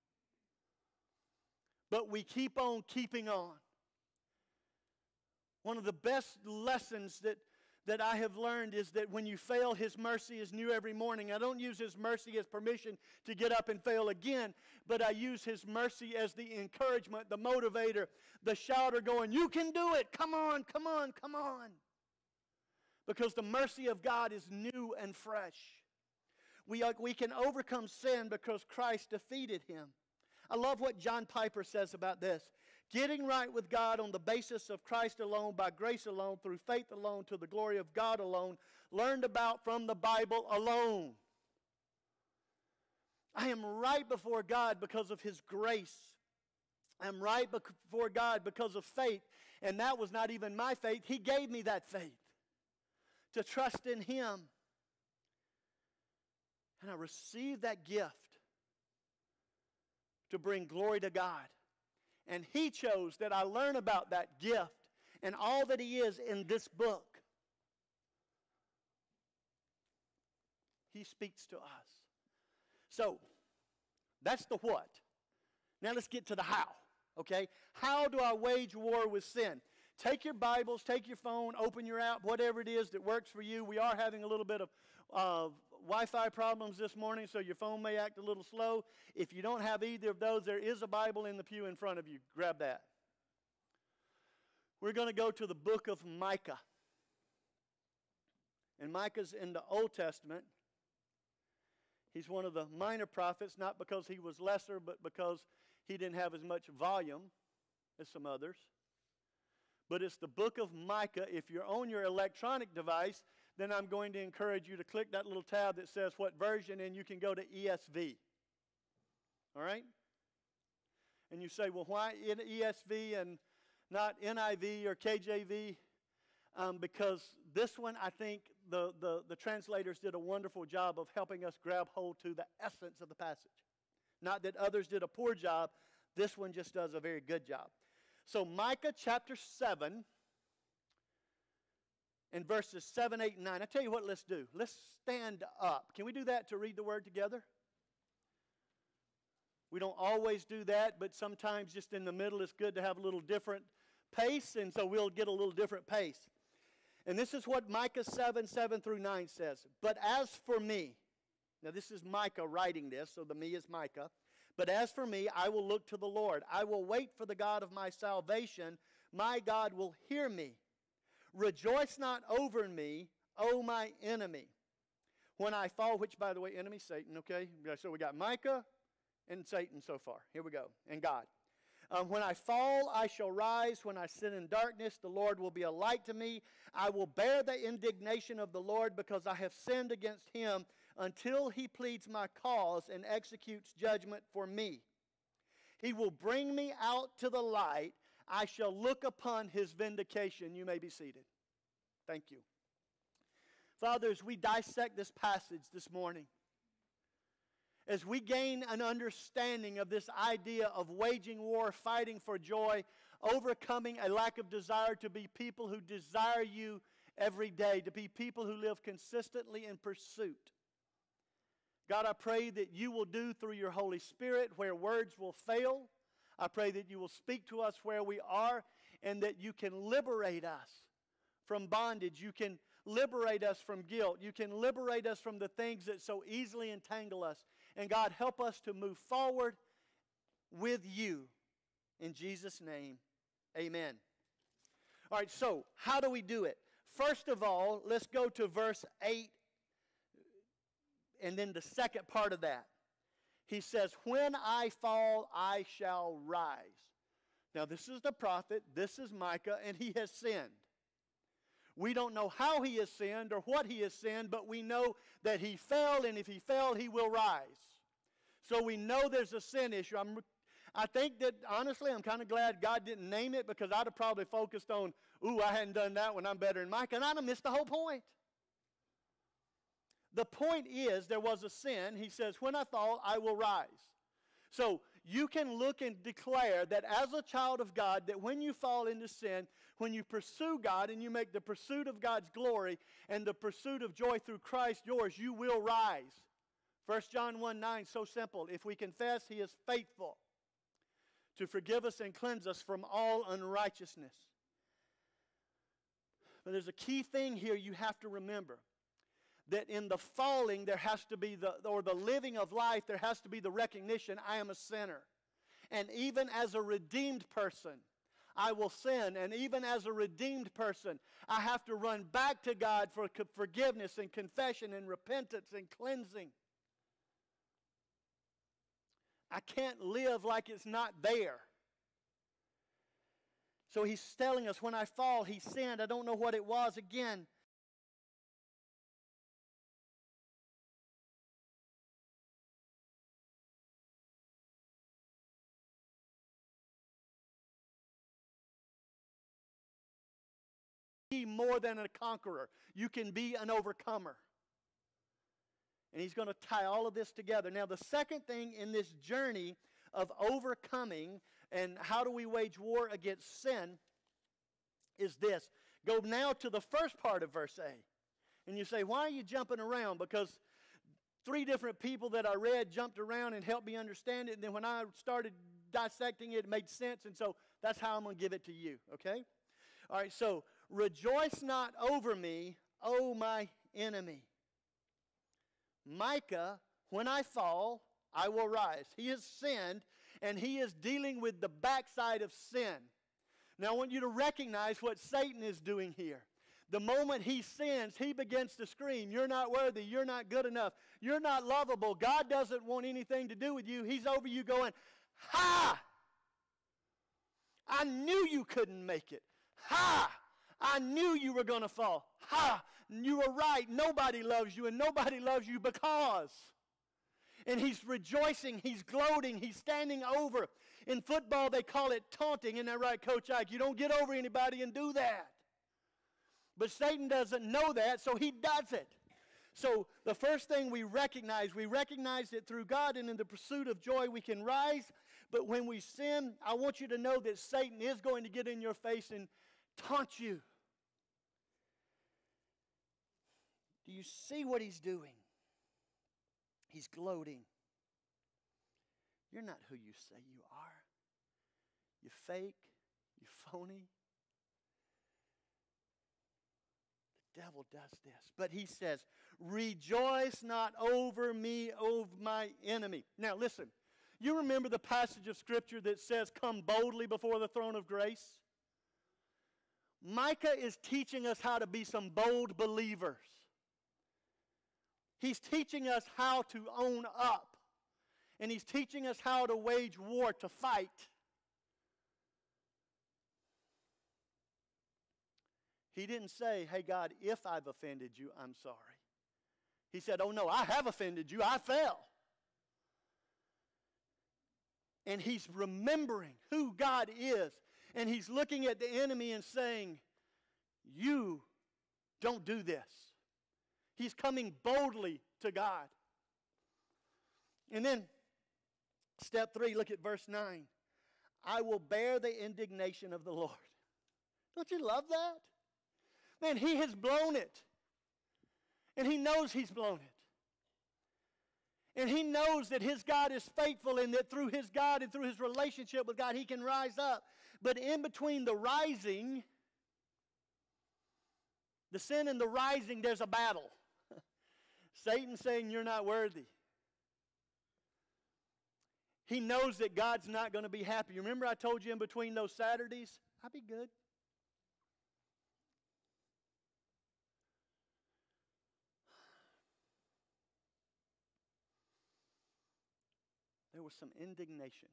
But we keep on keeping on. One of the best lessons that, that I have learned is that when you fail, His mercy is new every morning. I don't use His mercy as permission to get up and fail again, but I use His mercy as the encouragement, the motivator, the shouter going, you can do it, come on, come on, come on. Because the mercy of God is new and fresh. We, are, we can overcome sin because Christ defeated him. I love what John Piper says about this. Getting right with God on the basis of Christ alone, by grace alone, through faith alone, to the glory of God alone, learned about from the Bible alone. I am right before God because of His grace. I am right before God because of faith. And that was not even my faith. He gave me that faith to trust in Him. And I received that gift to bring glory to God. And He chose that I learn about that gift and all that He is in this book. He speaks to us. So, that's the what. Now let's get to the how, okay? How do I wage war with sin? Take your Bibles, take your phone, open your app, whatever it is that works for you. We are having a little bit of uh, Wi-Fi problems this morning, so your phone may act a little slow. If you don't have either of those, there is a Bible in the pew in front of you. Grab that. We're going to go to the book of Micah. And Micah's in the Old Testament. He's one of the minor prophets, not because he was lesser, but because he didn't have as much volume as some others. But it's the book of Micah. If you're on your electronic device, then I'm going to encourage you to click that little tab that says what version, and you can go to E S V. All right? And you say, well, why in E S V and not N I V or K J V? Um, because this one, I think the, the, the translators did a wonderful job of helping us grab hold to the essence of the passage. Not that others did a poor job. This one just does a very good job. So Micah chapter seven and verses seven, eight, and nine. I tell you what, let's do. Let's stand up. Can we do that to read the word together? We don't always do that, but sometimes just in the middle it's good to have a little different pace, and so we'll get a little different pace. And this is what Micah seven, seven through nine says. But as for me, now this is Micah writing this, so the me is Micah. But as for me, I will look to the Lord. I will wait for the God of my salvation. My God will hear me. Rejoice not over me, O my enemy. When I fall, which, by the way, enemy, Satan, okay? So we got Micah and Satan so far. Here we go. And God. Um, when I fall, I shall rise. When I sit in darkness, the Lord will be a light to me. I will bear the indignation of the Lord because I have sinned against him until he pleads my cause and executes judgment for me. He will bring me out to the light. I shall look upon his vindication. You may be seated. Thank you. Father, as we dissect this passage this morning, as we gain an understanding of this idea of waging war, fighting for joy, overcoming a lack of desire to be people who desire you every day, to be people who live consistently in pursuit. God, I pray that you will do through your Holy Spirit where words will fail. I pray that you will speak to us where we are and that you can liberate us from bondage. You can liberate us from guilt. You can liberate us from the things that so easily entangle us. And God, help us to move forward with you. In Jesus' name, amen. All right, so how do we do it? First of all, let's go to verse eight and then the second part of that. He says, when I fall, I shall rise. Now, this is the prophet, this is Micah, and he has sinned. We don't know how he has sinned or what he has sinned, but we know that he fell, and if he fell, he will rise. So we know there's a sin issue. I'm, I think that, honestly, I'm kind of glad God didn't name it because I'd have probably focused on, ooh, I hadn't done that when I'm better than Micah, and I'd have missed the whole point. The point is there was a sin. He says, when I fall, I will rise. So you can look and declare that as a child of God, that when you fall into sin, when you pursue God and you make the pursuit of God's glory and the pursuit of joy through Christ yours, you will rise. First John one nine, so simple. If we confess, he is faithful to forgive us and cleanse us from all unrighteousness. But there's a key thing here you have to remember. That in the falling there has to be the, or the living of life, there has to be the recognition, I am a sinner. And even as a redeemed person, I will sin. And even as a redeemed person, I have to run back to God for forgiveness and confession and repentance and cleansing. I can't live like it's not there. So he's telling us, when I fall, he sinned. I don't know what it was. Again, be more than a conqueror. You can be an overcomer. And he's going to tie all of this together. Now, the second thing in this journey of overcoming and how do we wage war against sin is this. Go now to the first part of verse A. And you say, why are you jumping around? Because three different people that I read jumped around and helped me understand it. And then when I started dissecting it, it made sense. And so that's how I'm going to give it to you, okay? All right, so rejoice not over me, O my enemy. Micah, when I fall, I will rise. He has sinned, and he is dealing with the backside of sin. Now, I want you to recognize what Satan is doing here. The moment he sins, he begins to scream, you're not worthy, you're not good enough, you're not lovable, God doesn't want anything to do with you. He's over you going, ha! I knew you couldn't make it. Ha! I knew you were going to fall. Ha! You were right. Nobody loves you, and nobody loves you because. And he's rejoicing. He's gloating. He's standing over. In football, they call it taunting. Isn't that right, Coach Ike? You don't get over anybody and do that. But Satan doesn't know that, so he does it. So the first thing we recognize, we recognize that through God and in the pursuit of joy we can rise. But when we sin, I want you to know that Satan is going to get in your face and taunt you. Do you see what he's doing? He's gloating. You're not who you say you are. You fake. You phony. The devil does this. But he says, rejoice not over me, O my enemy. Now listen. You remember the passage of Scripture that says, come boldly before the throne of grace? Micah is teaching us how to be some bold believers. He's teaching us how to own up. And he's teaching us how to wage war, to fight. He didn't say, hey, God, if I've offended you, I'm sorry. He said, oh, no, I have offended you. I fell. And he's remembering who God is. And he's looking at the enemy and saying, you don't do this. He's coming boldly to God. And then, step three, look at verse nine. I will bear the indignation of the Lord. Don't you love that? Man, he has blown it. And he knows he's blown it. And he knows that his God is faithful and that through his God and through his relationship with God, he can rise up. But in between the rising, the sin and the rising, there's a battle. Satan saying, you're not worthy. He knows that God's not going to be happy. Remember I told you in between those Saturdays, I'll be good. There was some indignation.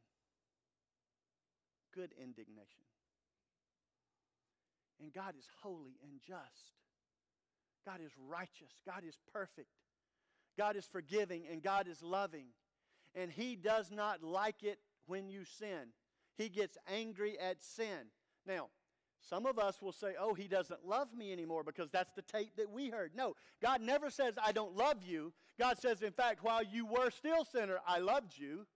Good indignation. And God is holy and just. God is righteous. God is perfect. God is forgiving and God is loving. And He does not like it when you sin. He gets angry at sin. Now, some of us will say, oh, He doesn't love me anymore because that's the tape that we heard. No, God never says, I don't love you. God says, in fact, while you were still sinner, I loved you.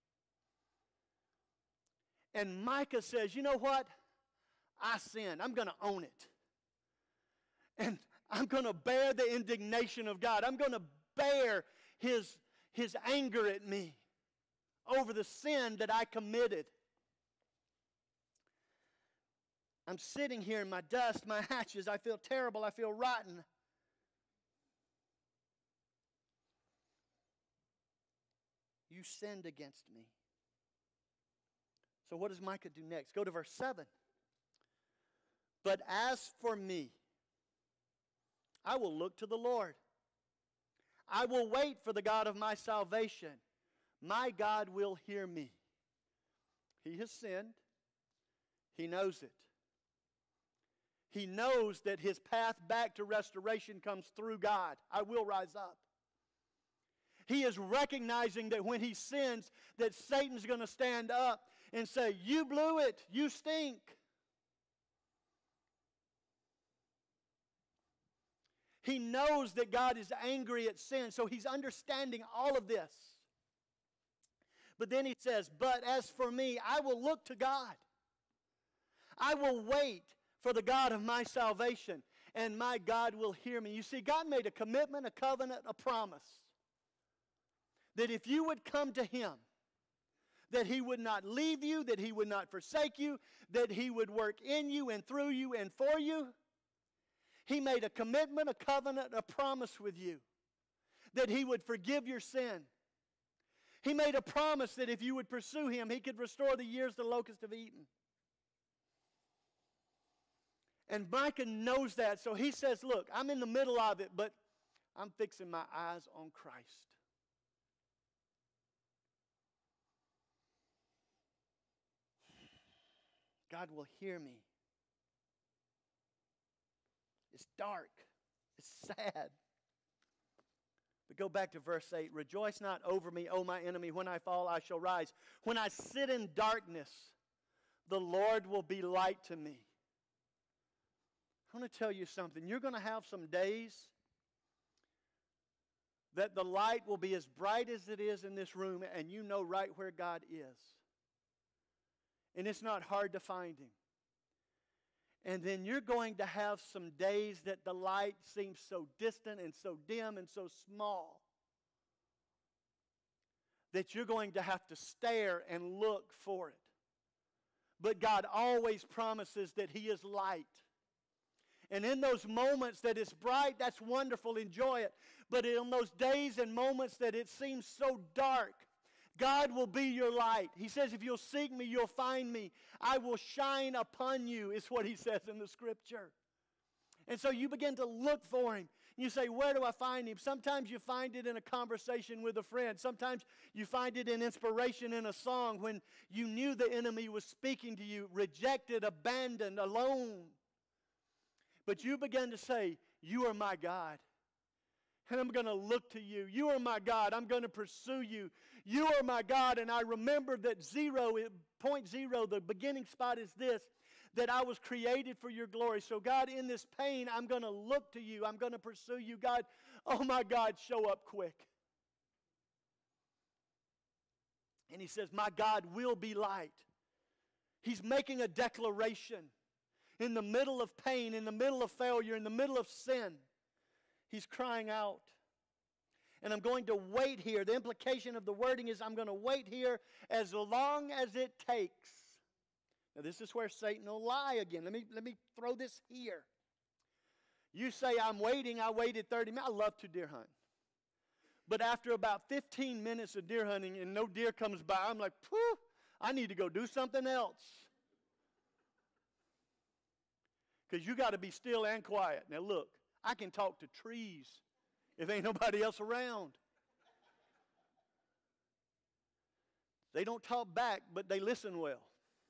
And Micah says, you know what? I sinned. I'm going to own it. And I'm going to bear the indignation of God. I'm going to bear His, His anger at me over the sin that I committed. I'm sitting here in my dust, my ashes. I feel terrible. I feel rotten. You sinned against me. So what does Micah do next? Go to verse seven. But as for me, I will look to the Lord. I will wait for the God of my salvation. My God will hear me. He has sinned. He knows it. He knows that his path back to restoration comes through God. I will rise up. He is recognizing that when he sins, that Satan's going to stand up and say, you blew it, you stink. He knows that God is angry at sin, so he's understanding all of this. But then he says, but as for me, I will look to God. I will wait for the God of my salvation, and my God will hear me. You see, God made a commitment, a covenant, a promise, that if you would come to Him, that He would not leave you, that He would not forsake you, that He would work in you and through you and for you. He made a commitment, a covenant, a promise with you, that He would forgive your sin. He made a promise that if you would pursue Him, He could restore the years the locusts have eaten. And Micah knows that, so he says, look, I'm in the middle of it, but I'm fixing my eyes on Christ. God will hear me. It's dark. It's sad. But go back to verse eight. Rejoice not over me, O my enemy. When I fall, I shall rise. When I sit in darkness, the Lord will be light to me. I want to tell you something. You're going to have some days that the light will be as bright as it is in this room, and you know right where God is. And it's not hard to find Him. And then you're going to have some days that the light seems so distant and so dim and so small that you're going to have to stare and look for it. But God always promises that He is light. And in those moments that it's bright, that's wonderful, enjoy it. But in those days and moments that it seems so dark, God will be your light. He says, if you'll seek me, you'll find me. I will shine upon you, is what He says in the Scripture. And so you begin to look for Him. You say, where do I find Him? Sometimes you find it in a conversation with a friend. Sometimes you find it in inspiration in a song when you knew the enemy was speaking to you, rejected, abandoned, alone. But you began to say, you are my God. And I'm going to look to you. You are my God. I'm going to pursue you. You are my God. And I remember that zero, point zero, the beginning spot is this, that I was created for your glory. So God, in this pain, I'm going to look to you. I'm going to pursue you. God, oh my God, show up quick. And he says, my God will be light. He's making a declaration in the middle of pain, in the middle of failure, in the middle of sin. He's crying out. And I'm going to wait here. The implication of the wording is I'm going to wait here as long as it takes. Now this is where Satan will lie again. Let me, let me throw this here. You say, I'm waiting. I waited thirty minutes. I love to deer hunt. But after about fifteen minutes of deer hunting and no deer comes by, I'm like, phew, I need to go do something else. Because you got to be still and quiet. Now look, I can talk to trees if ain't nobody else around. They don't talk back, but they listen well.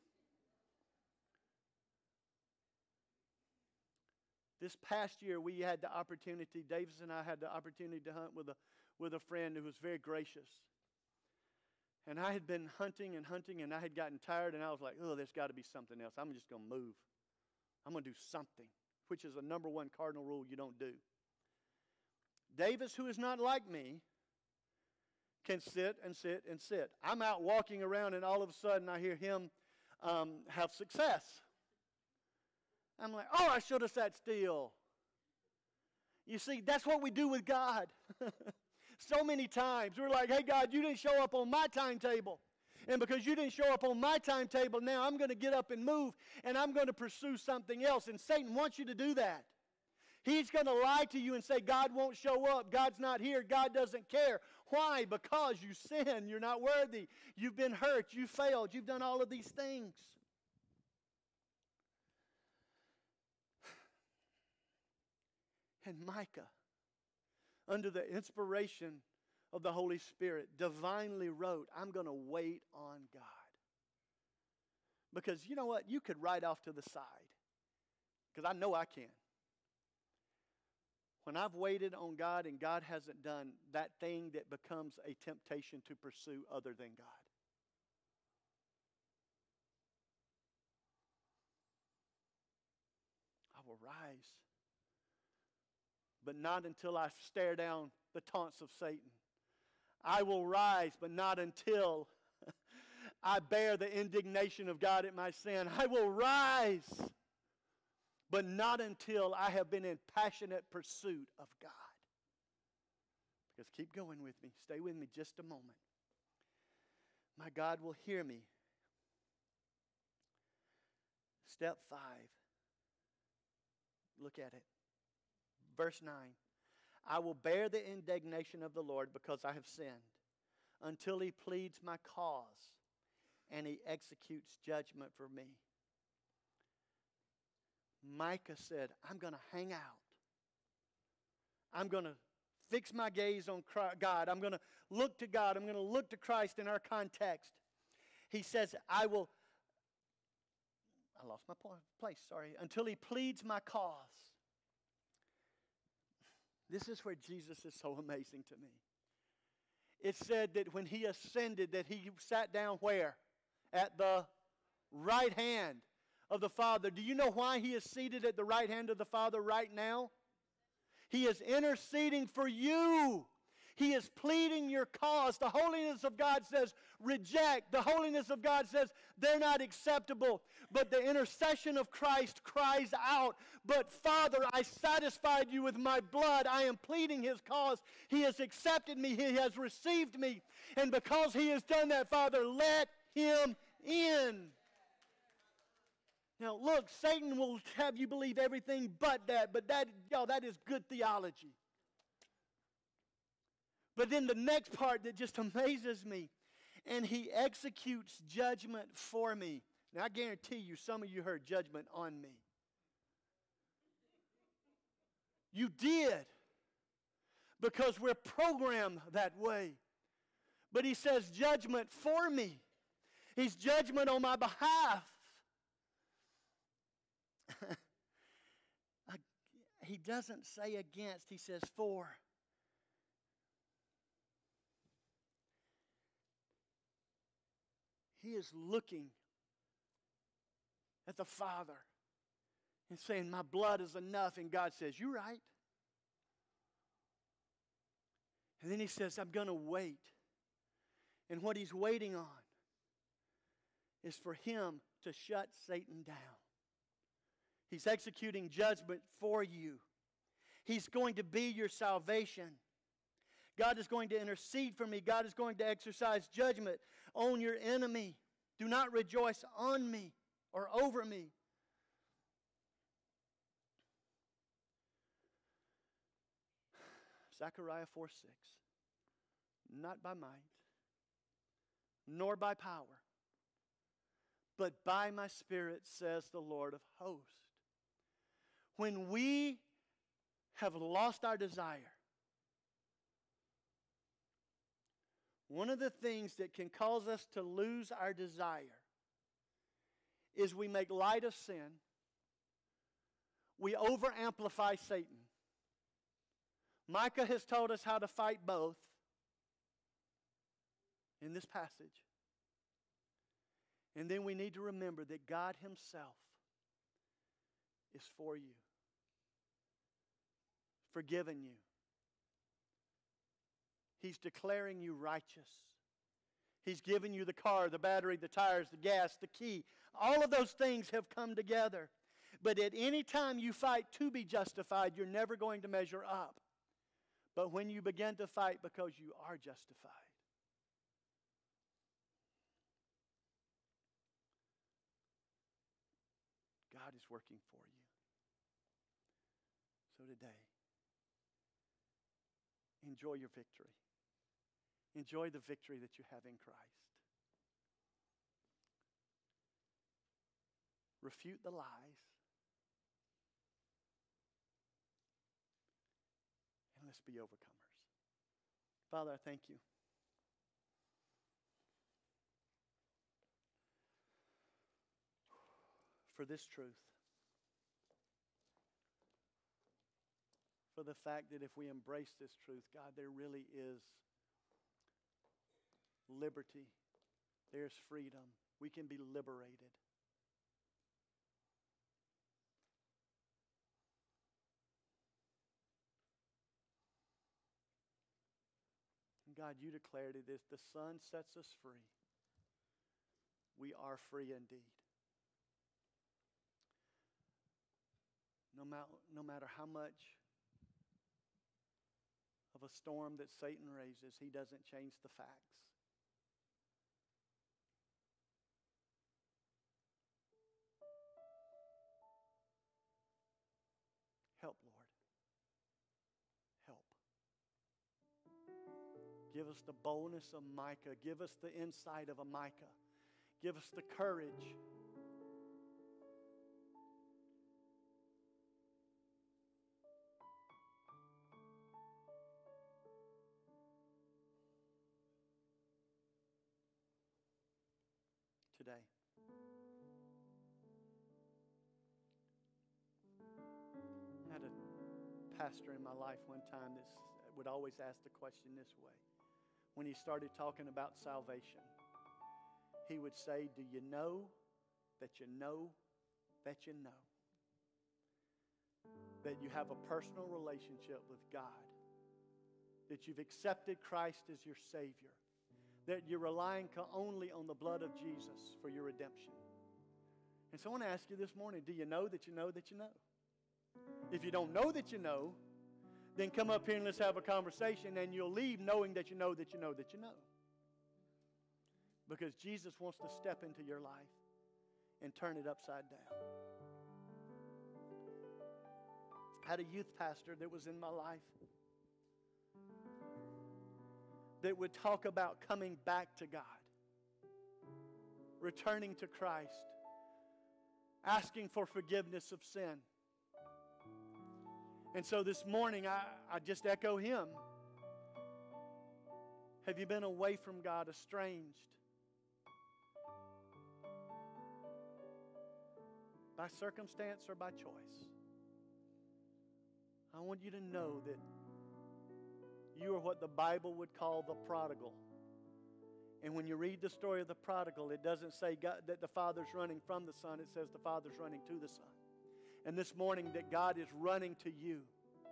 This past year, we had the opportunity, Davis and I had the opportunity to hunt with a, with a friend who was very gracious. And I had been hunting and hunting, and I had gotten tired, and I was like, oh, there's got to be something else. I'm just going to move. I'm going to do something, which is a number one cardinal rule you don't do. Davis, who is not like me, can sit and sit and sit. I'm out walking around, and all of a sudden I hear him um, have success. I'm like, oh, I should have sat still. You see, that's what we do with God. So many times we're like, hey, God, you didn't show up on my timetable. And because you didn't show up on my timetable, now I'm going to get up and move, and I'm going to pursue something else. And Satan wants you to do that. He's going to lie to you and say, God won't show up. God's not here. God doesn't care. Why? Because you sin. You're not worthy. You've been hurt. You failed. You've done all of these things. And Micah, under the inspiration of the Holy Spirit, divinely wrote, I'm going to wait on God. Because you know what? You could write off to the side. Because I know I can. When I've waited on God and God hasn't done that thing that becomes a temptation to pursue other than God. I will rise. But not until I stare down the taunts of Satan. I will rise, but not until I bear the indignation of God at my sin. I will rise, but not until I have been in passionate pursuit of God. Because keep going with me. Stay with me just a moment. My God will hear me. Step five. Look at it. Verse nine, I will bear the indignation of the Lord because I have sinned, until he pleads my cause and he executes judgment for me. Micah said, I'm going to hang out. I'm going to fix my gaze on God. I'm going to look to God. I'm going to look to Christ in our context. He says, I will, I lost my place, sorry, until he pleads my cause. This is where Jesus is so amazing to me. It said that when he ascended, that he sat down where? At the right hand of the Father. Do you know why he is seated at the right hand of the Father right now? He is interceding for you. He is pleading your cause. The holiness of God says, reject. The holiness of God says, they're not acceptable. But the intercession of Christ cries out, but Father, I satisfied you with my blood. I am pleading his cause. He has accepted me. He has received me. And because he has done that, Father, let him in. Now, look, Satan will have you believe everything but that. But that, y'all, that is good theology. But then the next part that just amazes me, and he executes judgment for me. Now I guarantee you, some of you heard judgment on me. You did, because we're programmed that way. But he says judgment for me. He's judgment on my behalf. doesn't say against, he says for. He is looking at the Father and saying, my blood is enough. And God says, you're right. And then he says, I'm going to wait. And what he's waiting on is for him to shut Satan down. He's executing judgment for you. He's going to be your salvation. God is going to intercede for me. God is going to exercise judgment on your enemy. Do not rejoice on me or over me. Zechariah four six. Not by might, nor by power, but by my Spirit, says the Lord of hosts. When we have lost our desire, one of the things that can cause us to lose our desire is we make light of sin. We over-amplify Satan. Micah has told us how to fight both in this passage. And then we need to remember that God Himself is for you, forgiven you. He's declaring you righteous. He's given you the car, the battery, the tires, the gas, the key. All of those things have come together. But at any time you fight to be justified, you're never going to measure up. But when you begin to fight because you are justified, God is working for you. So today, enjoy your victory. Enjoy the victory that you have in Christ. Refute the lies. And let's be overcomers. Father, I thank you. For this truth. For the fact that if we embrace this truth, God, there really is liberty. There's freedom. We can be liberated. And God, you declared it, if the Son sets us free, we are free indeed. No matter, no matter how much of a storm that Satan raises, he doesn't change the facts. Help, Lord. Help. Give us the boldness of Micah. Give us the insight of a Micah. Give us the courage. Today. I had a pastor in my life one time that would always ask the question this way. When he started talking about salvation, he would say, do you know that you know that you know that you have a personal relationship with God, that you've accepted Christ as your Savior, that you're relying only on the blood of Jesus for your redemption? And so I want to ask you this morning, do you know that you know that you know? If you don't know that you know, then come up here and let's have a conversation, and you'll leave knowing that you know that you know that you know. Because Jesus wants to step into your life and turn it upside down. I had a youth pastor that was in my life that would talk about coming back to God, returning to Christ, asking for forgiveness of sin. And so this morning, I, I just echo him. Have you been away from God, estranged? By circumstance or by choice? I want you to know that you are what the Bible would call the prodigal. And when you read the story of the prodigal, it doesn't say God, that the Father's running from the Son. It says the Father's running to the Son. And this morning that God is running to you.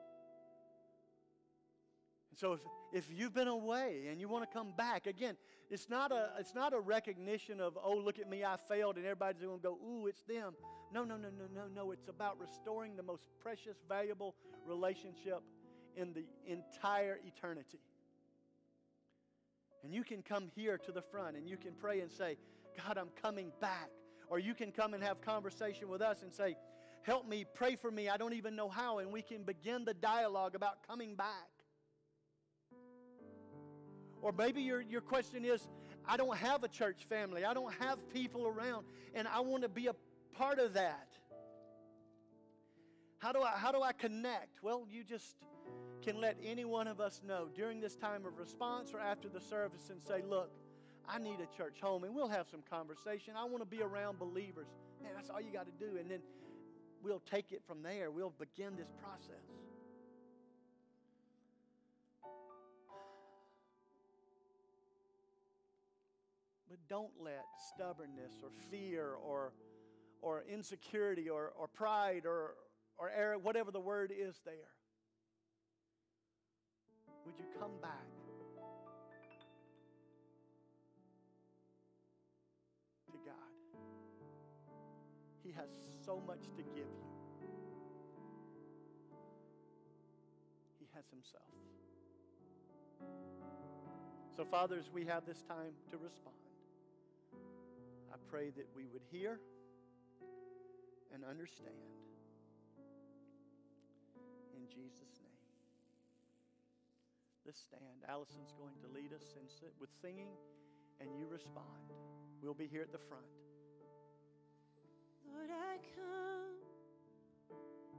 And so if, if you've been away and you want to come back, again, it's not a it's not a recognition of, oh, look at me, I failed, and everybody's going to go, ooh, it's them. No, no, no, no, no, no. It's about restoring the most precious, valuable relationship in the entire eternity. And you can come here to the front and you can pray and say, God, I'm coming back. Or you can come and have conversation with us and say, help me, pray for me, I don't even know how. And we can begin the dialogue about coming back. Or maybe your, your question is, I don't have a church family. I don't have people around, and I want to be a part of that. How do I, how do I connect? Well, you just can let any one of us know during this time of response or after the service and say, look, I need a church home, and we'll have some conversation. I want to be around believers. Man, that's all you got to do. And then we'll take it from there. We'll begin this process. But don't let stubbornness or fear or, or insecurity or, or pride or, or error, whatever the word is there, would you come back to God? He has so much to give you. He has Himself. So, Father, as we have this time to respond, I pray that we would hear and understand. In Jesus' name. Let's stand. Allison's going to lead us in, with singing, and you respond. We'll be here at the front. Lord, I come